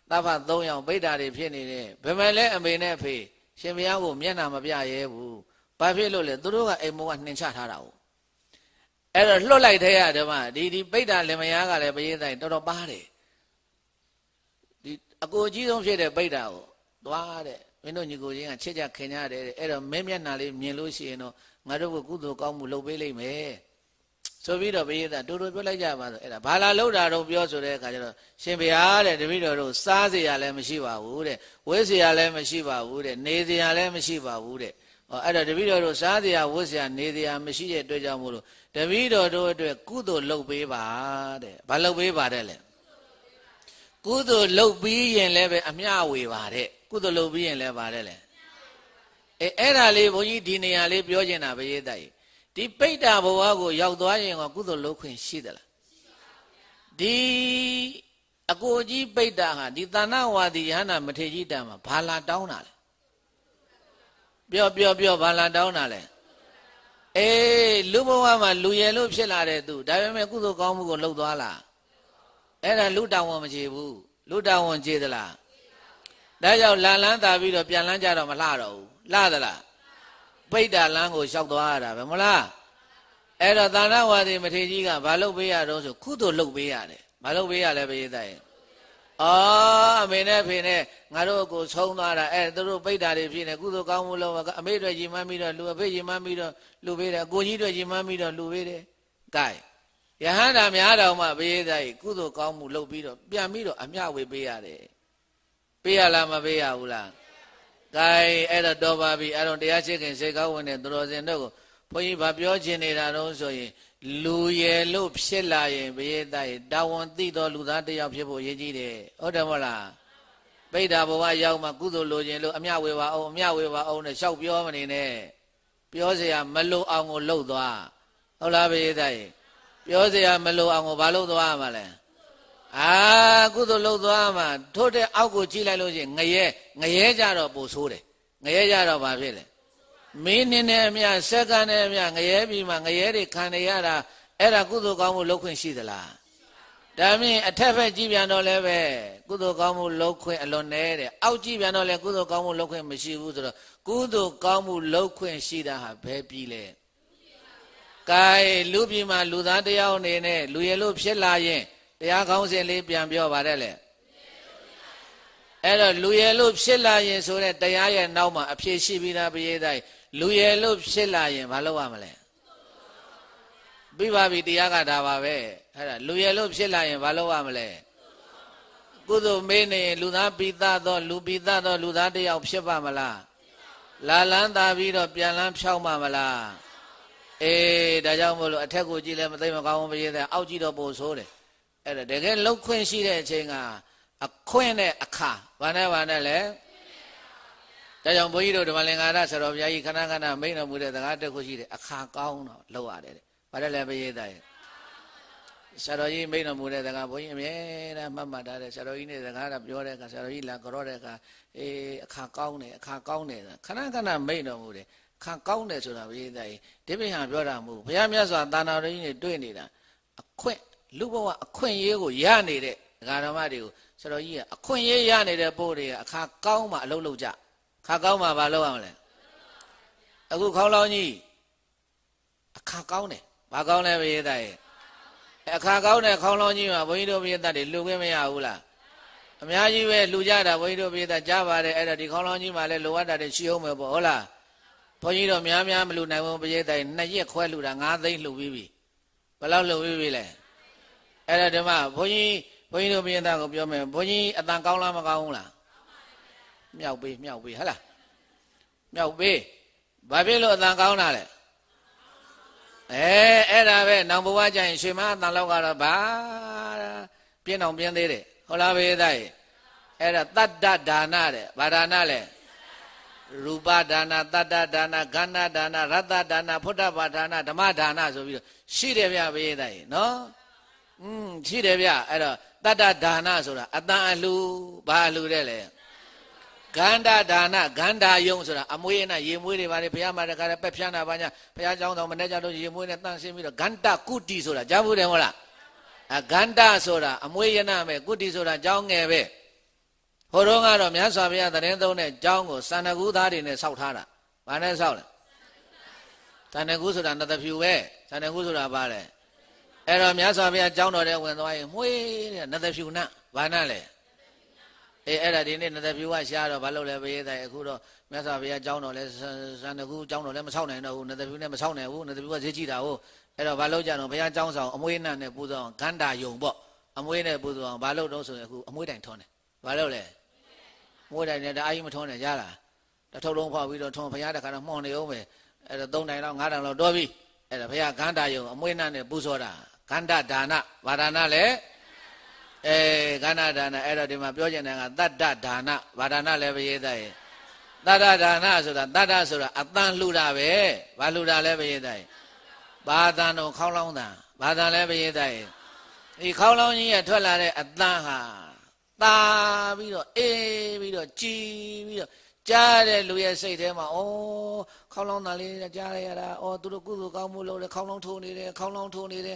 သဗ္ဗသုံးယောက်ပိဋ္ဌာတွေဖြစ်နေတယ်ဘယ်မဲ့လဲအမေနဲ့ဖေရှင်ဘုရားကိုမျက်နှာမပြရဲဘူးဘာဖြစ်လို့လဲသူတို့ကအိမ်မောကနှင်ချထားတာကိုအဲ့တော့လွတ်လိုက်တဲ့ဓမ္မဒီဒီပိဋ္ဌာလင်မယားကလည်းပရိသတ်တော်တော်ပါတယ်ဒီအကိုအကြီးဆုံးဖြစ်တဲ့ပိဋ္ဌာကိုသွားတဲ့မင်းတို့ညီကိုချင်းကချစ်ကြခင်ကြတယ်အဲ့တော့မင်းမျက်နှာလေးမြင်လို့ရှိရင်တော့ငါတို့ကကုသိုလ်ကောင်းမှုလုပ်ပေးလိမ့်မယ်ဆိုပြီးတော့ဘုရားတူတူပြောလိုက်ကြပါဆိုအဲ့ဒါဘာလာလောက်တာတော့ပြောဆိုတဲ့အခါကျတော့ရှင်ဘုရားတဲ့တပည့်တော်တို့စားเสียလည်းမရှိပါဘူးတဲ့ဝတ်เสียလည်းမရှိပါဘူးတဲ့နေเสียလည်းမရှိပါဘူးတဲ့ဟောအဲ့တော့တပည့်တော်တို့စားเสียဝတ်เสียနေเสียမရှိတဲ့အတွက်ကြောင့်မို့လို့တပည့်တော်တို့အတွက်ကုသိုလ်လုပ်ပေးပါတဲ့ဘာလုပ်ပေးပါတဲ့လဲကုသိုလ်လုပ်ပြီးရင်လည်းပဲအမျှဝေပါတဲ့ကုသိုလ်လုပ်ပြီးရင်လည်းပါတယ်လေအဲအဲ့ဒါလေးဘုန်းကြီးဒီနေရာလေးပြောချင်တာဘုရားတိုက်ဒီပိဋ္ဌာဘဝကိုရောက်သွားရင်ကကုသိုလ်လုပ်ခွင့်ရှိသလားဒီအကိုကြီးပိဋ္ဌာဟာဒီသဏ္ဍဝါဒီယဟနာမထေရကြီးတံမှာဘာလာတောင်းတာလဲပြောပြောပြောဘာလာတောင်းတာလဲအေးလူဘဝမှာလူရယ်လို့ဖြစ်လာတဲ့သူဒါပေမဲ့ကုသိုလ်ကောင်းမှုကိုလုပ်သွားလားအဲ့ဒါလူတောင်းဝန်မကြည့်ဘူးလူတောင်းဝန်ကြည့်သလားဒါကြောင့်လန်လန်းသာပြီးတော့ပြန်လန်းကြတော့မလှတော့ဘူးလှသလားပိဋ္ဌာလန်းကိုလျှောက်သွားရတာပဲမလားအဲ့တော့သာဏဝါဒီမထေရကြီးကဘာလုပ်ပေးရတော့ဆိုကုသိုလ်လုပ်ပေးရတယ်ဘာလုပ်ပေးရလဲဘုရားသားရဲ့အော်အမေနဲ့ဖေနဲ့ငါတို့ကိုဆုံးသွားတာအဲ့သူတို့ပိဋ္ဌာတွေဖြစ်နေကုသိုလ်ကောင်းမှုလုပ်အမေတွေကြီးမှန်းပြီးတော့လူအဖေကြီးမှန်းပြီးတော့လူပေးတယ်အကိုကြီးတွေကြီးမှန်းပြီးတော့လူပေးတယ်ကဲယဟန္တာများတော်မှဘုရားသားရဲ့ကုသိုလ်ကောင်းမှုလုပ်ပြီးတော့ပြန်ပြီးတော့အမျှဝေပေးရတယ်ပေးရလားမပေးရဘူးလားကဲအဲ့တော့တော်ပါပြီအဲ့တော့တရားရှိခင်စေကောင်းဝင်တဲ့သူတော်စင်တို့ကိုဘုန်းကြီးဗာပြောချင်နေတာတော့ဆိုရင်လူရယ်လို့ဖြစ်လာရင်ဘုရားသားရဲ့တာဝန်သိတော်လူသားတစ်ယောက်ဖြစ်ဖို့အရေးကြီးတယ်ဟုတ်တယ်မဟုတ်လားပိဋ္ဌာဘဝရောက်မှကုသိုလ်လိုချင်လို့အမျှဝေပါအောင်အမျှဝေပါအောင်နဲ့လျှောက်ပြောမနေနဲ့ပြောเสียမလို့အောင်ကိုလှုပ်သွားဟုတ်လားဘုရားသားရဲ့ပြောเสียမလို့အောင်ကိုဘာလို့သွားမှာလဲအာကုသိုလ်လုပ်သွားမှထို့တဲ့အောက်ကိုကြည့်လိုက်လို့ရှိရင်ငရဲငရဲကြတော့ပိုဆိုးတယ်ငရဲကြတော့ဘာဖြစ်လဲမင်းနင်းနဲ့အမြစက္ကန့်နဲ့အမြငရဲပြီးမှငရဲတွေခံနေရတာအဲ့ဒါကုသိုလ်ကောင်းမှုလုပ်ခွင့်ရှိသလားဒါမြင်အထက်ဘက်ကြည့်ပြန်တော့လည်းပဲကုသိုလ်ကောင်းမှုလုပ်ခွင့်အလွန်နဲတဲ့အောက်ကြည့်ပြန်တော့လည်းကုသိုလ်ကောင်းမှုလုပ်ခွင့်မရှိဘူးဆိုတော့ကုသိုလ်ကောင်းမှုလုပ်ခွင့်ရှိတာဟာဘယ်ပြည်လဲကဲလူပြည်မှာလူသားတယောက်အနေနဲ့လူရလို့ဖြစ်လာရင်တရားကောင်းစဉ်လေးပြန်ပြောပါတယ်လေအဲ့တော့လူရယ်လို့ဖြစ်လာရင်ဆိုတဲ့တရားရဲ့နောက်မှာအဖြစ်ရှိပြီးသားပရိသတ်လူရယ်လို့ဖြစ်လာရင်မလုပ်ရမလဲပြီးပါပြီတရားကဒါပါပဲအဲ့ဒါလူရယ်လို့ဖြစ်လာရင်မလုပ်ရမလဲကုသိုလ်မေးနေလူသားပိသသောလူပိသသောလူသားတယောက်ဖြစ်ပါမလားလာလန်းသာပြီးတော့ပြန်လန်းဖြောက်မှာမလားအေးဒါကြောင့်မို့လို့အထက်ကိုကြည့်လဲမသိမကောင်းဘူးပရိသတ်အောက်ကြည့်တော့ပို့ဆိုးတယ်အဲ့ဒါတကယ်လှုပ်ခွင့်ရှိတဲ့အချိန်ကအခွင့်နဲ့အခါဘာနဲ့ဘာနဲ့လဲဒါကြောင့်ဘုန်းကြီးတို့ဓမ္မလင်္ကာရဆရာတော်ဘုရားကြီးခဏခဏမိန့်တော်မူတဲ့စကားတစ်ခုရှိတယ်အခါကောင်းတော့လှုပ်ရတယ်တဲ့ဘာလဲလဲဘုရားသားရဲ့ဆရာတော်ကြီးမိန့်တော်မူတဲ့စကားဘုန်းကြီးအမြဲတမ်းမှတ်မှတ်ထားတယ်ဆရာတော်ကြီးနဲ့စကားကပြောတဲ့အခါဆရာတော်ကြီးလာကြောတဲ့အခါအေးအခါကောင်းတယ်အခါကောင်းတယ်ခဏခဏမိန့်တော်မူတယ်အခါကောင်းတယ်ဆိုတာဘုရားသားရဲ့ဒီပိဟာပြောတာမဟုတ်ဘုရားမြတ်စွာသာနာတော်ကြီးနဲ့တွေ့နေတာအခွင့်လူဘဝအခွင့်အရေးကိုရနေတဲ့ဒကာဓမ္မတွေကိုဆရာတော်ကြီးကအခွင့်အရေးရနေတဲ့ပို့တွေကအခါကောင်းမှအလုပ်လုပ်ကြအခါကောင်းမှမလုပ်ရမလဲအခုခေါင်းလောင်းကြီးအခါကောင်းတယ်ဘာကောင်းလဲဘုရားသားရဲ့အခါကောင်းတဲ့ခေါင်းလောင်းကြီးမှာဘုန်းကြီးတို့ဘုရားသားတွေလှူခွင့်မရဘူးလားအများကြီးပဲလှူကြတာဘုန်းကြီးတို့ဘုရားသားကြားပါတယ်အဲ့တော့ဒီခေါင်းလောင်းကြီးမှာလည်းလိုအပ်တာတွေရှိအောင်မယ်ပေါ့ဟုတ်လားဘုန်းကြီးတို့များများမလှူနိုင်ဘူးဘုရားသားနှစ်ရက်ခွဲလှူတာငါးသိန်းလှူပြီးပြီဘယ်လောက်လှူပြီးပြီလဲအဲ့ဒါဓမ္မဘုန်းကြီးဘုန်းကြီးတို့ဘုရားသားကိုပြောမယ်ဘုန်းကြီးအတန်ကောင်းလားမကောင်းဘူးလားမြောက်ပေးမြောက်ပေးဟဟလားမြောက်ပေးဘာဖြစ်လို့အတန်ကောင်းတာလဲအဲအဲ့ဒါပဲနောင်ဘဝကျရင်ရွှေမအတန်လောက်ကတော့ဘာပြင်းအောင်ပြင်းသေးတယ်ဟုတ်လားဘုရားသားရဲ့အဲ့ဒါတတ္တဒါနတဲ့ဘာဒါနလဲရူပဒါနတတ္တဒါနကန္နဒါနရတ္တဒါနဖုဒ္ဓဘာဒါနဓမ္မဒါနဆိုပြီးတော့ရှိတယ်ဗျဘုရားသားရဲ့နော်อืมရှိတယ်ဗျအဲ့တော့တတ္တဒါနဆိုတာအတန်အလှဘာအလှတဲ့လဲဂန္ဓဒါနဂန္ဓာယုံဆိုတာအမွေးနဲ့ရေမွေးတွေပါလေဘုရားမှာတခါတည်းပက်ဖြန်းတာပါညာဘုရားကျောင်းတော်မနေ့ကျတော့ရေမွေးနဲ့တန့်ရှင်းပြီးတော့ဂန္ဓကုတိဆိုတာကြားဘူးတယ်မဟုတ်လားအဂန္ဓဆိုတာအမွေးရနမဲ့ကုတိဆိုတာကျောင်းငယ်ပဲဟိုတော့ကတော့မြတ်စွာဘုရားသတင်းသုံးတဲ့အကြောင်းကိုစန္ဒကူသားတွေနဲ့စောက်ထားတာဘာနဲ့စောက်လဲစန္ဒကူဆိုတာနတ်ဖြူပဲစန္ဒကူဆိုတာဘာလဲအဲ့တော့မြတ်စွာဘုရားကြောင်းတော်တဲ့ဝင်သွားရင်မွေးတဲ့နတ်ဖြူနတ်ဘာနတ်လဲအေးအဲ့ဒါဒီနေ့နတ်ဖြူကရှားတော့ဘာလို့လဲဘေးတိုင်းအခုတော့မြတ်စွာဘုရားကြောင်းတော်လဲစန္ဒကူကြောင်းတော်လဲမဆောက်နိုင်တော့ဘူးနတ်ဖြူနဲ့မဆောက်နိုင်ဘူးနတ်ဖြူကဈေးကြည့်တာဟုတ်အဲ့တော့ဘာလို့ကြတော့ဘုရားကြောင်းဆောင်အမွေးနတ်နဲ့ပူဇော်အောင်ဂန္ဓာယုံပေါ့အမွေးနဲ့ပူဇော်အောင်ဘာလို့တော့ဆိုရင်အခုအမွေးတိုင်ထွန်းတယ်ဘာလို့လဲမွေးတိုင်နဲ့တအားကြီးမထွန်းနဲ့ရလားတထုပ်လုံးဖောက်ပြီးတော့ထွန်းဘုရားတခါတော့မှောင်နေအောင်ပဲအဲ့တော့သုံးတိုင်လောက်ငါးတိုင်လောက်တော်ပြီအဲ့ဒါဘုရားဂန္ဓာယုံအမွေးနတ်နဲ့ပူဇော်တာဂန္ဓဒါနဘာဒါနလဲအဲဂန္ဓဒါနအဲ့တော့ဒီမှာပြောချင်တယ်ကတတ္တဒါနဘာဒါနလဲဘယေသားရဲ့တတ္တဒါနဆိုတာတတ္တဆိုတာအတန်လှူတာပဲဘာလှူတာလဲဘယေသားရဲ့ဘာတန်တော့ခေါင်းလောင်းတာဘာတန်လဲဘယေသားရဲ့ဒီခေါင်းလောင်းကြီးရထွက်လာတဲ့အတန်ဟာတာပြီးတော့အေးပြီးတော့ကြည်ပြီးတော့ကြားတဲ့လူရဲ့စိတ်ထဲမှာဩခေါင်းလောင်းသားလေးကြားရတာဩသူတို့ကုသိုလ်ကောင်းမှုလုပ်တယ်ခေါင်းလောင်းထိုးနေတယ်ခေါင်းလောင်းထိုးနေတယ်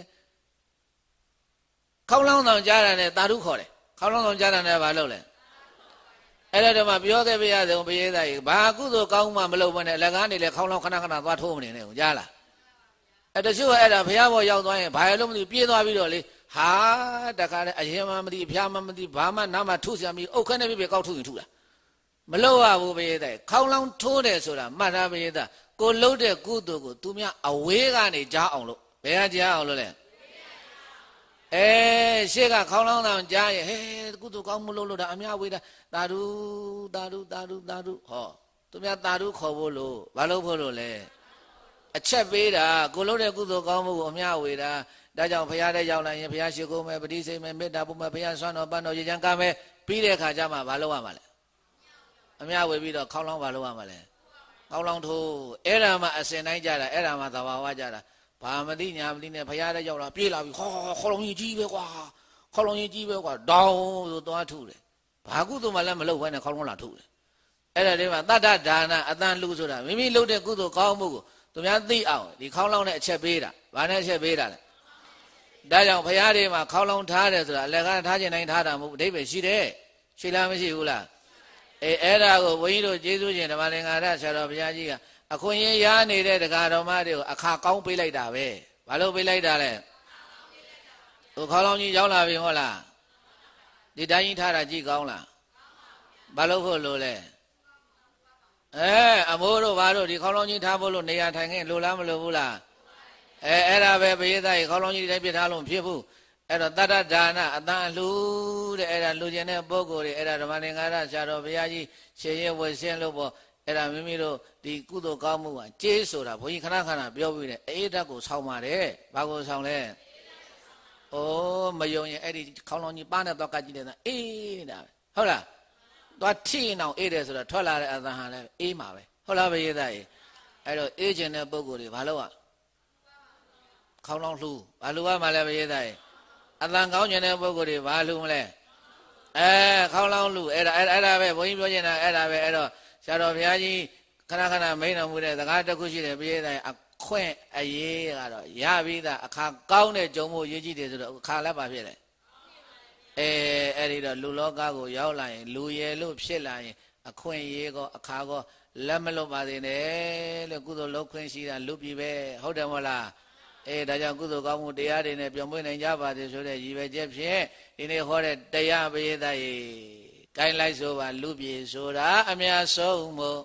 ခေါင်းလောင်းတောင်ကြားတာနဲ့တာဓုခေါ်တယ်ခေါင်းလောင်းတောင်ကြားတာနဲ့ဘာလုပ်လဲအဲ့ဒါတော့မှပြောခဲ့ပြရတယ်ဘုရားသားကြီးဘာကုသိုလ်ကောင်းမှမလုပ်ဘဲနဲ့အလကားနေလေခေါင်းလောင်းခဏခဏသွားထိုးမနေနဲ့ကိုကြားလားအဲ့တချို့အဲ့ဒါဘုရားဘောရောက်သွားရင်ဘာလို့မသိပြေးသွားပြီးတော့လေဟာတခါတည်းအရင်မှမသိအဖျားမှမသိဘာမှနားမှထုစရာမီအုတ်ခနဲ့ပြပြကောက်ထုရင်ထုတာမလုပ်ရဘူးဘုရားသားခေါင်းလောင်းထိုးတယ်ဆိုတာမှတ်ထားဘုရားသားကိုလှုပ်တဲ့ကုသိုလ်ကိုသူများအဝေးကနေကြားအောင်လို့ဘယ်ကကြားအောင်လို့လဲအဲရှေ့ကခေါင်းလောင်းတောင်ကြားရဲ့ဟဲကုသိုလ်ကောင်းမှုလုပ်လို့တာအများဝေးတာသာဓုသာဓုသာဓုသာဓုဟောသူများသာဓုခေါ်ဖို့လို့ဘာလို့ဖို့လို့လဲအချက်ပေးတာကိုလုပ်တဲ့ကုသိုလ်ကောင်းမှုကိုအများဝေးတာဒါကြောင့်ဘုရားတဲ့ရောက်လာရင်ဘုရားရှိခိုးမယ်ပဋိစိတ်မယ်မေတ္တာပို့မယ်ဘုရားဆွမ်းတော်ပန်းတော်ရေချမ်းကမ်းမယ်ပြီးတဲ့အခါကျမှဘာလုပ်ရမှာလဲအများဝေးပြီးတော့ခေါင်းလောင်းဘာလုပ်ရမှာလဲခေါင်းလောင်းထိုးအဲ့ဒါမှအစင်တိုင်းကြတာအဲ့ဒါမှသဘာဝကြတာဘာမသိညာမသိနဲ့ဘုရားတဲ့ရောက်လာပြေးလာပြီဟောခေါလုံးကြီးကြီးပဲကွာခေါလုံးကြီးကြီးပဲကွာတောင်းဆိုသွားထုတယ်ဘာကုသိုလ်မှလည်းမလုပ်ဘဲနဲ့ခေါလုံးလာထုတယ်အဲ့ဒါလေးမှာတတ္တဒါနအတန်လူဆိုတာမိမိလုပ်တဲ့ကုသိုလ်ကောင်းမှုကိုသူများသိအောင်ဒီခေါလုံးနဲ့အချက်ပေးတာဘာနဲ့အချက်ပေးတာလဲဒါကြောင့်ဘုရားတွေမှာခေါလုံးထားတယ်ဆိုတာအလကားထားခြင်းတိုင်းထားတာမဟုတ်အဓိပ္ပာယ်ရှိတယ်ရှိလားမရှိဘူးလားအေးအဲ့ဒါကိုဘုန်းကြီးတို့ကျေးဇူးရှင်ဓမ္မလင်္ကာရဆရာတော်ဘုရားကြီးကအခွင့်အရေးရနေတဲ့တရားတော်မတွေကိုအခါကောင်းပေးလိုက်တာပဲဘာလို့ပေးလိုက်တာလဲဟိုခေါလောင်းကြီးရောက်လာပြီဟုတ်လားဒီတိုင်းကြီးထားတာကြည့်ကောင်းလားဘာလို့ဖို့လို့လဲအဲအမိုးတို့ဘာတို့ဒီခေါလောင်းကြီးထားဖို့လို့နေရာထိုင်ခင်လိုလားမလိုဘူးလားအဲအဲ့ဒါပဲပရိသတ်ကြီးခေါလောင်းကြီးတိုင်းပြထားလို့မဖြစ်ဘူးအဲ့တော့တတ္တဒါနအတန်လှူတဲ့အဲ့ဒါလှူခြင်းတဲ့ပုဂ္ဂိုလ်တွေအဲ့ဒါဓမ္မလင်္ကာရဆရာတော်ဘုရားကြီးရှင်ရဲ့ဝေရှင်းလို့ပေါ့အဲ့ဒါမိမိတို့ဒီကုသိုလ်ကောင်းမှုကကျေးဆိုတာဘုန်းကြီးခဏခဏပြောပြီးတယ်အေးဓာတ်ကိုဆောင်းပါတယ်ဘာကိုဆောင်းလဲဩမယုံရင်အဲ့ဒီခေါင်းလောင်းကြီးပါနဲ့တော့ကကြည့်တယ်အေးဒါပဲဟုတ်လားသွားထိအောင်အေးတယ်ဆိုတော့ထွက်လာတဲ့အသံဟာလည်းအေးမှာပဲဟုတ်လားဘုရားသားကြီးအဲ့တော့အေးခြင်းတဲ့ပုဂ္ဂိုလ်တွေဘာလို့อ่ะခေါင်းလောင်းလှူဘာလှူရမှာလဲဘုရားသားကြီးအသံကောင်းခြင်းတဲ့ပုဂ္ဂိုလ်တွေဘာလှူမလဲအဲခေါင်းလောင်းလှူအဲ့ဒါအဲ့ဒါပဲဘုန်းကြီးပြောချင်တာအဲ့ဒါပဲအဲ့တော့ဆရာတော်ဘုရားကြီးခဏခဏမိန်တော်မူတဲ့စကားတစ်ခုရှိတယ်ပြည်တိုင်းအခွင့်အရေးကတော့ရပြီးသားအခါကောင်းတဲ့ကြုံမှုရေးကြည့်တယ်ဆိုတော့အခါလည်းပါဖြစ်တယ်အဲအဲ့ဒီတော့လူလောကကိုရောက်လာရင်လူရယ်လို့ဖြစ်လာရင်အခွင့်အရေးကောအခါကောလက်မလွတ်ပါသေးနဲ့လို့ကုသိုလ်လုပ်ခွင့်ရှိတာလူပြည်ပဲဟုတ်တယ်မဟုတ်လားအေးဒါကြောင့်ကုသိုလ်ကောင်းမှုတရားတွေနဲ့ပြောင်းမွေးနိုင်ကြပါစေဆိုတဲ့ရည်ရွယ်ချက်ဖြင့်ဒီနေ့ဟောတဲ့တရားပရိသတ်ရေကိုင်းလိုက်ဆိုပါလူပြည်ဆိုတာအများဆုံးမို့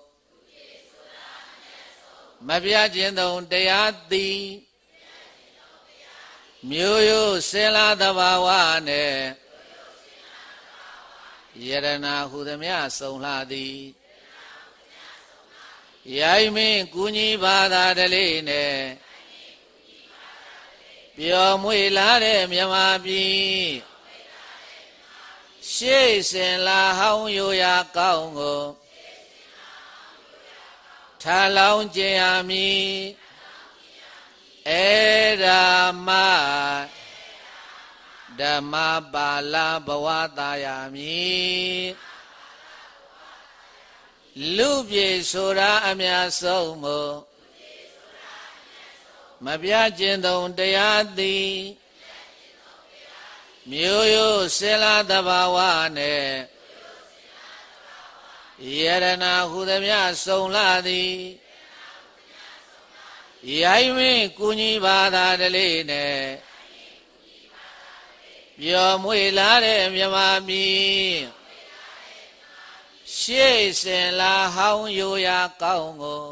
မပြခြင်းသုံးတရားသည်မျိုးရိုးစင်လာသဘာဝနဲ့ယရနာဟုသမျှဆုံလှသည်ရိုင်းမင်းကုညီဘာသာတလေးနဲ့ပျော်မွေလာတဲ့မြမပြည်ရှေ့စင်လာဟောင်းရိုရာကောင်းကိုထာလောင်းကျင်ရမည်အေရာမဓမ္မပါဠဘဝတာယာမည်လူပြေဆိုတာအများဆုံးမို့မပြခြင်းသုံးတရားသည်မျိုးရိုးစင်လာသဘာဝနဲ့ယရနာဟုသမျှဆုံလာသည်ရိုင်းမင်းကုညီပါသာတလေးနဲ့ပြောမွေလာတဲ့မြမမီရှေ့စင်လာဟောင်းရိုးရာကောင်းကို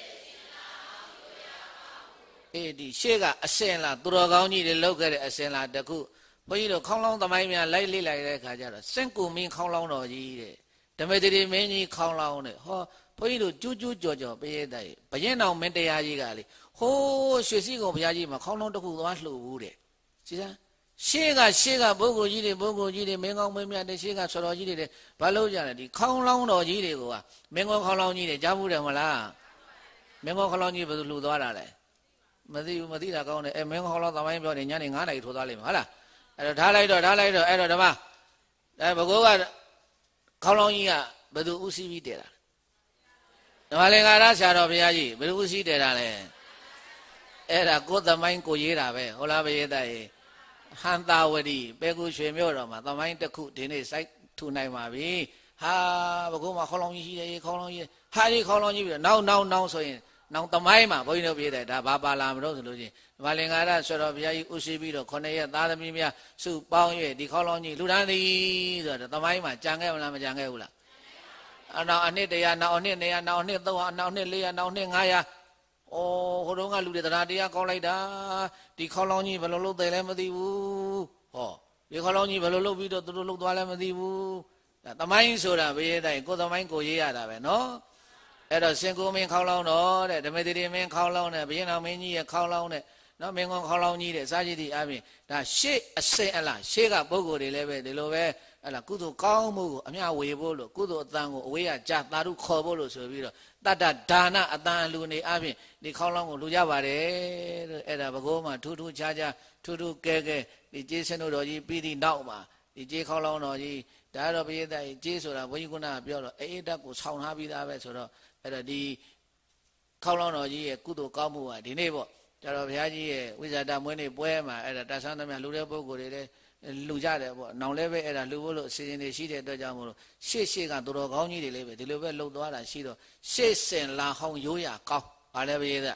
အေးဒီရှေ့ကအစင်လာသူတော်ကောင်းကြီးတွေလောက်ခဲ့တဲ့အစင်လာတခုဘုန်းကြီးတို့ခေါင်းလောင်းသမိုင်းများလိုက်လေ့လိုက်တဲ့အခါကျတော့စင့်ကူမင်းခေါင်းလောင်းတော်ကြီးတဲ့ဓမ္မတိမင်းကြီးခေါင်းလောင်းတဲ့ဟောဘုန်းကြီးတို့ကျူးကျူးကြော်ကြော်ပေးရတဲ့ဘရင်တော်မင်းတရားကြီးကလေဟိုးရွှေစည်းကုံဘုရားကြီးမှာခေါင်းလောင်းတစ်ခုသွားလှူဘူးတဲ့ကြည်စမ်းရှေ့ကရှေ့ကပုဂ္ဂိုလ်ကြီးတွေပုဂ္ဂိုလ်ကြီးတွေမင်းကောင်းမင်းမြတ်တဲ့ရှေ့ကဆော်တော်ကြီးတွေဘာလို့ကြလဲဒီခေါင်းလောင်းတော်ကြီးတွေကမင်းကောင်းခေါင်းလောင်းကြီးတွေကြားဘူးတယ်မလားမင်းကောင်းခေါင်းလောင်းကြီးဘယ်လိုလှူသွားတာလဲမသိဘူးမသိတာကောင်းတယ်အဲမင်းခေါင်းလောင်းသမိုင်းပြောနေညနေငါးနာရီထိုးသွားလိမ့်မယ်ဟုတ်လားအဲ့တော့ထားလိုက်တော့ထားလိုက်တော့အဲ့တော့ဓမ္မအဲဘကိုးကခေါင်းလောင်းကြီးကဘယ်သူဥစည်းပြီးတည်တာဓမ္မလင်္ကာရဆရာတော်ဘုရားကြီးဘယ်သူဥစည်းတည်တာလဲအဲ့ဒါကိုယ်သမိုင်းကိုရေးတာပဲဟုတ်လားဘယေတရေဟန်တာဝတိပဲကူရွှေမြို့တော်မှာသမိုင်းတစ်ခုဒီနေ့စိုက်ထူနိုင်ပါပြီဟာဘကိုးမှာခေါင်းလောင်းကြီးရှိတယ်ခေါင်းလောင်းကြီးဟာဒီခေါင်းလောင်းကြီးပြီးတော့နောက်နောက်နောက်ဆိုရင်နောက်သမိုင်းမှာဘုန်းကြီးတို့ပြေးတယ်ဒါဘာပါလာမလို့ဆိုလို့ချင်းဓမ္မလင်္ကာရဆရာတော်ဘုရားကြီးဥရှိပြီးတော့ခொနှစ်ရက်သားသမီးများစုပေါင်း၍ဒီခေါလောင်းကြီးလူတန်းသည်ဆိုတော့သမိုင်းမှာကြံခဲ့မလားမကြံခဲ့ဘူးလားအနောက်အနှစ်တရာနောက်အနှစ်နေရာနောက်အနှစ်သုံးရာနောက်အနှစ်လေးရာနောက်အနှစ်ငါးရာဩဟိုတုန်းကလူတွေတရားတရားကောင်းလိုက်တာဒီခေါလောင်းကြီးဘယ်လိုလုပ်တယ်လဲမသိဘူးဟောဒီခေါလောင်းကြီးဘယ်လိုလုပ်ပြီးတော့သူတို့လုပ်သွားလဲမသိဘူးဒါသမိုင်းဆိုတာဘေးရဲ့တိုင်ကိုယ်သမိုင်းကိုရေးရတာပဲနော်အဲ့တော့စင်ကိုမင်းခေါင်းလောင်းတော့တဲ့ဓမ္မတိမင်းခေါင်းလောင်းတဲ့ဘုရင်တော်မင်းကြီးရဲ့ခေါင်းလောင်းတဲ့နော်မင်းကောင်းခေါင်းလောင်းကြီးတဲ့စာကြည့်သည့်အပြင်ဒါရှေ့အစင်အလားရှေ့ကပုဂ္ဂိုလ်တွေလည်းပဲဒီလိုပဲဟလာကုသိုလ်ကောင်းမှုကိုအမျှဝေဖို့လို့ကုသိုလ်အတန်ကိုအဝေးကကြာသာဓုခေါ်ဖို့လို့ဆိုပြီးတော့တတ္တဒါနအတန်လူနေအပြင်ဒီခေါင်းလောင်းကိုလူကြပါတယ်လို့အဲ့ဒါဘကိုးမှာထူးထူးခြားခြားထူးထူးကဲကဲဒီကျေးစနုတော်ကြီးပြီးသည့်နောက်မှာဒီကျေးခေါင်းလောင်းတော်ကြီးဒါတော့ဘုရားတိုင်ကျေးဆိုတာဘုန်းကြီးကပြောတော့အေးဓာတ်ကိုဆောင်းထားပြီးသားပဲဆိုတော့အဲ့တော့ဒီခေါင်းလောင်းတော်ကြီးရဲ့ကုသိုလ်ကောင်းမှုကဒီနေ့ပေါ့ကျတော့ဘုရားကြီးရဲ့ဝိဇာတမွေးနေ့ပွဲမှာအဲ့ဒါတဆန်းသမျှလူတဲ့ပုဂ္ဂိုလ်တွေလည်းလူကြတယ်ပေါ့နောင်လည်းပဲအဲ့ဒါလူဖို့လို့အစီအစဉ်တွေရှိတဲ့အတွက်ကြောင့်မို့လို့ရှေ့ရှေ့ကသူတော်ကောင်းကြီးတွေလည်းပဲဒီလိုပဲလှုပ်သွားတာရှိတော့ရှေ့စင်လာဟောင်းရိုးရကောင်းဗာလဲဘုရား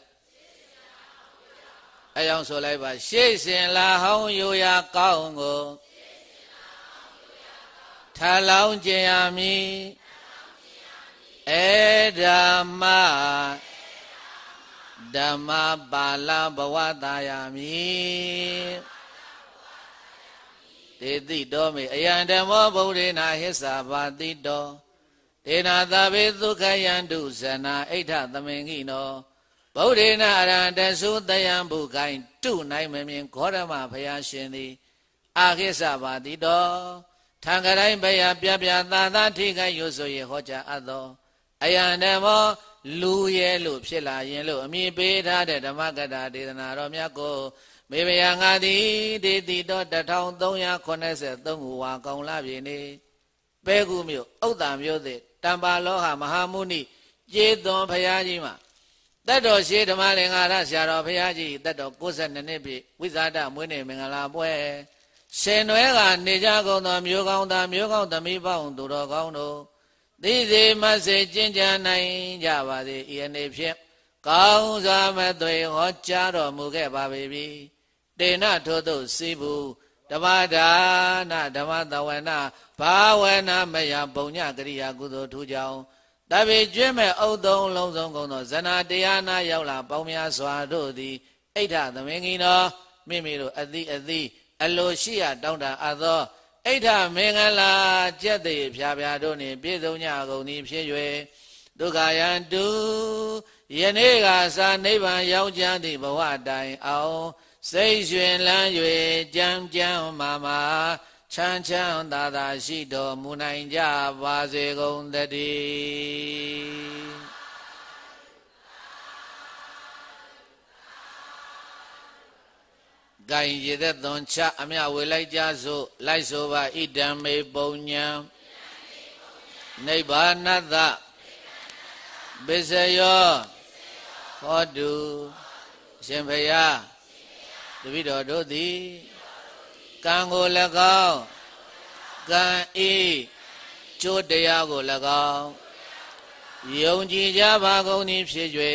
အဲကြောင့်ဆိုလိုက်ပါရှေ့စင်လာဟောင်းရိုးရကောင်းကိုထလောင်းကျင်ရမည်အေဓမ္မဓမ္မပါဠဘဝတာယာမိတေတိတော်မေအယံဓမ္မောဗုဒ္ဓေနာဟစ္စာဘာတိတောဒေနာသဗေဒုက္ခယန္တုဇနာအိဋ္ဌသမင်္ဂိနောဗုဒ္ဓေနာအရဟံတသုတယံဘုကိုင်းတုနိုင်မမြင်ဂေါရမဘုရားရှင်သည်အာဟစ္စာဘာတိတောထံကတိုင်းဘယပြပြသာသာထိခိုက်ရွဆိုရဟောကြားအပ်သောအယံဓမ္မောလူရဲလို့ဖြစ်လာရင်လို့အမည်ပေးထားတဲ့ဓမ္မကတာဒေသနာတော်မြတ်ကိုမေဘယငါသည်ဒေတိတော်တထောင်သုံးရာခုနှစ်ဆယ်သုံးခုဝါကောင်းလာပြီနေပဲကူမြို့ဥဒ္ဒါမြို့သည်တမ္ပါလောဟမဟာမုနိကျေသွန်ဘုရားကြီးမှာတတ်တော်ရှိဓမ္မလင်္ကာရဆရာတော်ဘုရားကြီးတတ်တော်ကိုးဆယ်နှစ်နှစ်ပြည့်ဝိဇာတမွေးနေ့မင်္ဂလာပွဲရှင်နွယ်ကနေကြကုန်သောမျိုးကောင်းသားမျိုးကောင်းသမီးပေါင်းသူတော်ကောင်းတို့သိစေမစေကျင့်ကြံနိုင်ကြပါစေဤအနေဖြင့်ကောင်းစွာမသွေဟောကြားတော်မူခဲ့ပါပြီတေနထို့သို့စီဘူးဓမ္မဒါနဓမ္မသဝနာဘာဝနာမယပုံညကရိယာကုသိုလ်ထူကြောင်းတပိကျွဲ့မဲ့အုတ်သုံးလုံးစုံကုန်သောဇနာတရားနာရောက်လာပေါင်းများစွာတို့သည်အိဋ္ဌသမင်္ဂိနောမိမိတို့အသီးအသီးအလိုရှိရတောင်းတအပ်သောအိဋ္ဌမင်္ဂလာကျက်သေးဖြာဖြာတို့နှင့်ပြည့်စုံကြကုန်သည်ဖြစ်၍ဒုက္ခယံတုယနေ့ကသာနိဗ္ဗာန်ရောက်ကြသည့်ဘဝတိုင်အောင်စိတ်ရွှင်လန်း၍ကြမ်းကြမ်းမာမာချမ်းချမ်းသာသာရှိတော်မူနိုင်ကြပါစေကုန်သတည်းဂိုင်ရတဲ့သွန်ချအမြဝေလိုက်ကြစို့လိုက်ဆိုပါဣဒံမေပုံညာနိဗ္ဗာနတ္တပစ္စယောဟောတုရှင်ဘုရားတပည့်တော်တို့သည်ကံကို၎င်းကံဤကျိုးတရားကို၎င်းယုံကြည်ကြပါကုန်သည်ဖြစ်၍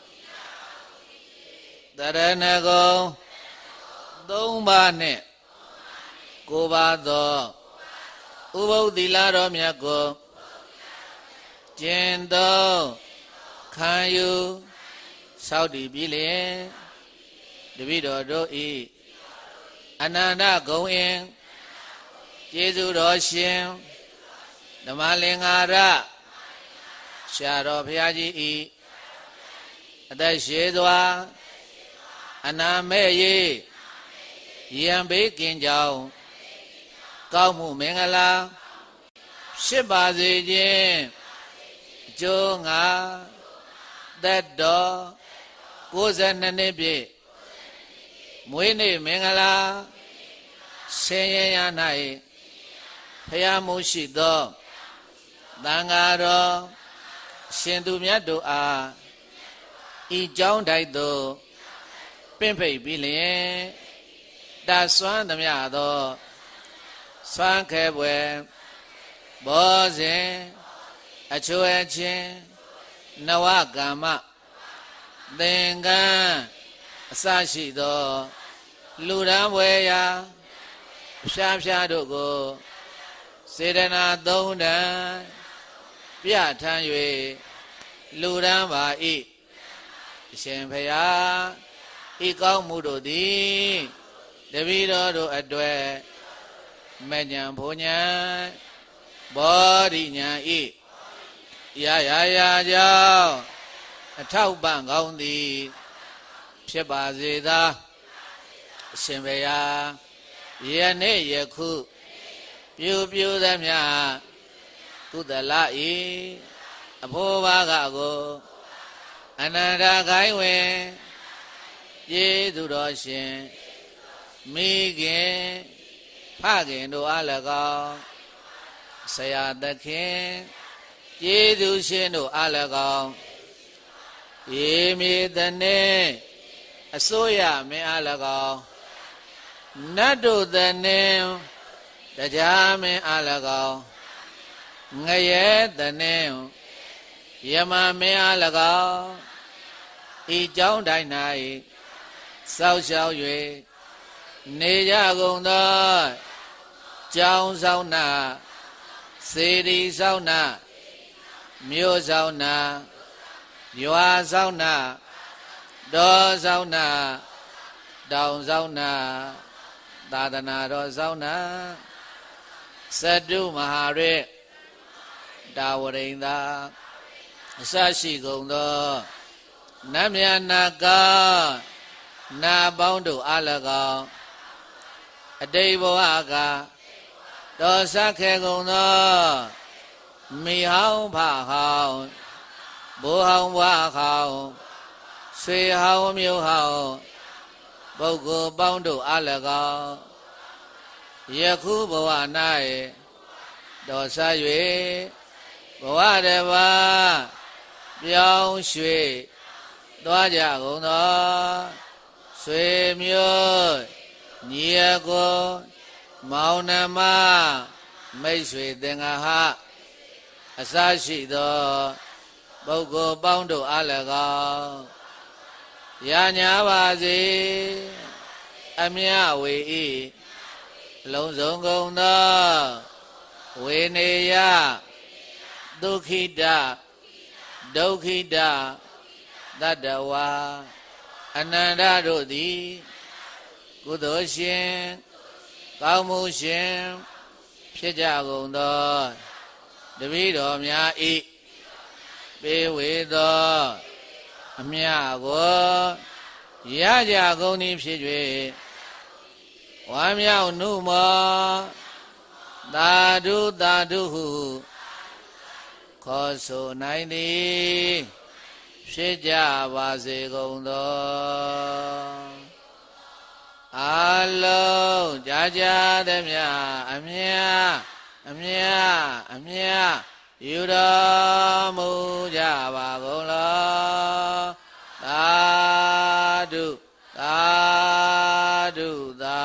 တရဏဂုံသုံးပါးနှင့်ကိုးပါးသောဥပုသ္သီလတော်မြတ်ကိုကျင့်သုံးခံယူဆောက်တည်ပြီးလျင်တပည့်တော်တို့ဤအနန္တဂုံအင်ကျေးဇူးတော်ရှင်ဓမ္မလင်္ကာရရှားတော်ဘုရားကြီးဤအသက်ရှည်စွာအနာမဲ့ရေးရံဘေးကင်းကြောင်းကောင်းမှုမင်္ဂလာဖြစ်ပါစေခြင်းအကျိုးငါသက်တော်ကိုးဆယ်နှစ်နှစ်ပြည့်မွေးနေ့မင်္ဂလာဆင်းရဲရ၌ဖျားမှုရှိသောသံဃာတော်ရှင်သူမြတ်တို့အားဤကြောင်းတိုက်သို့ပင့်ဖိတ်ပြီးလျင်တဆွမ်းသမျှသောဆွမ်းခဲပွဲဘောဇဉ်အချွဲချင်းနဝကမ္မသင်္ကန်းအစရှိသောလူရန်ဝေရာဖြားဖြားတို့ကိုစေတနာသုံးတန်ပြထမ်း၍လူရန်ပါ၏အရှင်ဘုရားဤကောင်းမှုတို့သည်တပည့်တော်တို့အတွက်မဉ္ဇဉ်ဘုံဉဏ်ဘောဓိဉဏ်ဤရာရာရာကြောင့်အထောက်ပံ့ကောင်းသည်ဖြစ်ပါစေသာအရှင်ဘုရားယနေ့ယခုပြုပြုသမျှကုသလဤအဖို့ဘာကကိုအနန္တခိုင်းဝင်ကျေးဇူးတော်ရှင်မိခင်ဖခင်တို့အား၎င်းဆရာသခင်ကျေးဇူးရှင်တို့အား၎င်းရေမြေတနေ့အစိုးရမင်းအား၎င်းနတ်တို့တနေ့တရားမင်းအား၎င်းငရဲတနေ့ယမမင်းအား၎င်းဤကြောင်းတိုင်း၌စောက်ရှောက်၍နေကြကုန်သောကြောင်းဆောင်နာစေတီဆောင်နာမြို့ဆောင်နာရွာဆောင်နာဒေါ်ဆောင်နာတောင်ဆောင်နာသာသနာတော်ဆောင်နာသတ္တုမဟာရေတာဝရိန္ဒာအစရှိကုန်သောနတ်မြတ်နာကနာပေါင်းတို့အား၎င်းအတိတ်ဘဝကတော်ဆက်ခဲကုန်သောမိဟောင်းဖဟောင်းဘိုးဟောင်းဘွားဟောင်းဆွေဟောင်းမျိုးဟောင်းပုဂ္ဂိုလ်ပေါင်းတို့အား၎င်းယခုဘဝ၌တော်ဆက်၍ဘဝတစ်ပါးပြောင်းရွှေ့သွားကြကုန်သောဆွေမျိုးညီအကိုမောင်နှမမိတ်ဆွေသင်္ဃဟအစရှိသောပုဂ္ဂိုလ်ပေါင်းတို့အား၎င်းရညာပါစေအမြဝေဤအလုံးစုံကုန်သောဝေနေယဒုက္ခိတဒုက္ခိတတတ္တဝါအနန္တတို့သည်ကုသိုလ်ရှင်ကောင်းမှုရှင်ဖြစ်ကြကုန်သောတပည့်တော်များဤပေးဝေသောအမြတ်ကိုရကြကုန်သည်ဖြစ်၍ဝါမြောက်နှုမောသာဓုသာဓုဟုခေါ်ဆိုနိုင်သည်ဖြစ်ကြပါစေကုန်သောအလုံးကြာကြာသမျှအမြတ်အမြတ်အမြတ်ယူတော်မူကြပါကုန်လောသာဓုသာဓုသာ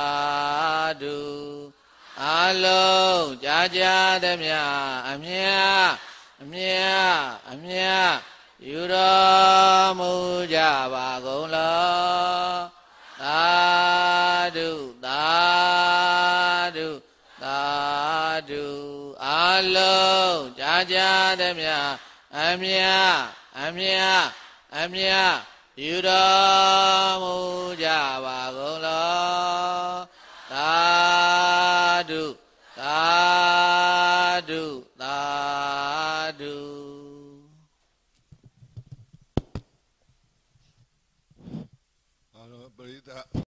ဓုအလုံးကြာကြာသမျှအမြတ်အမြတ်အမြတ်ယူတော်မူကြပါကုန်လောသာဓုသာဓုသာဓုအလုံးကြာကြာသမျှအမြတ်အမြတ်အမြတ်ယူတော်မူကြပါကုန်လောသာဓုသာဓုသာဓုအားလုံးပရိသတ်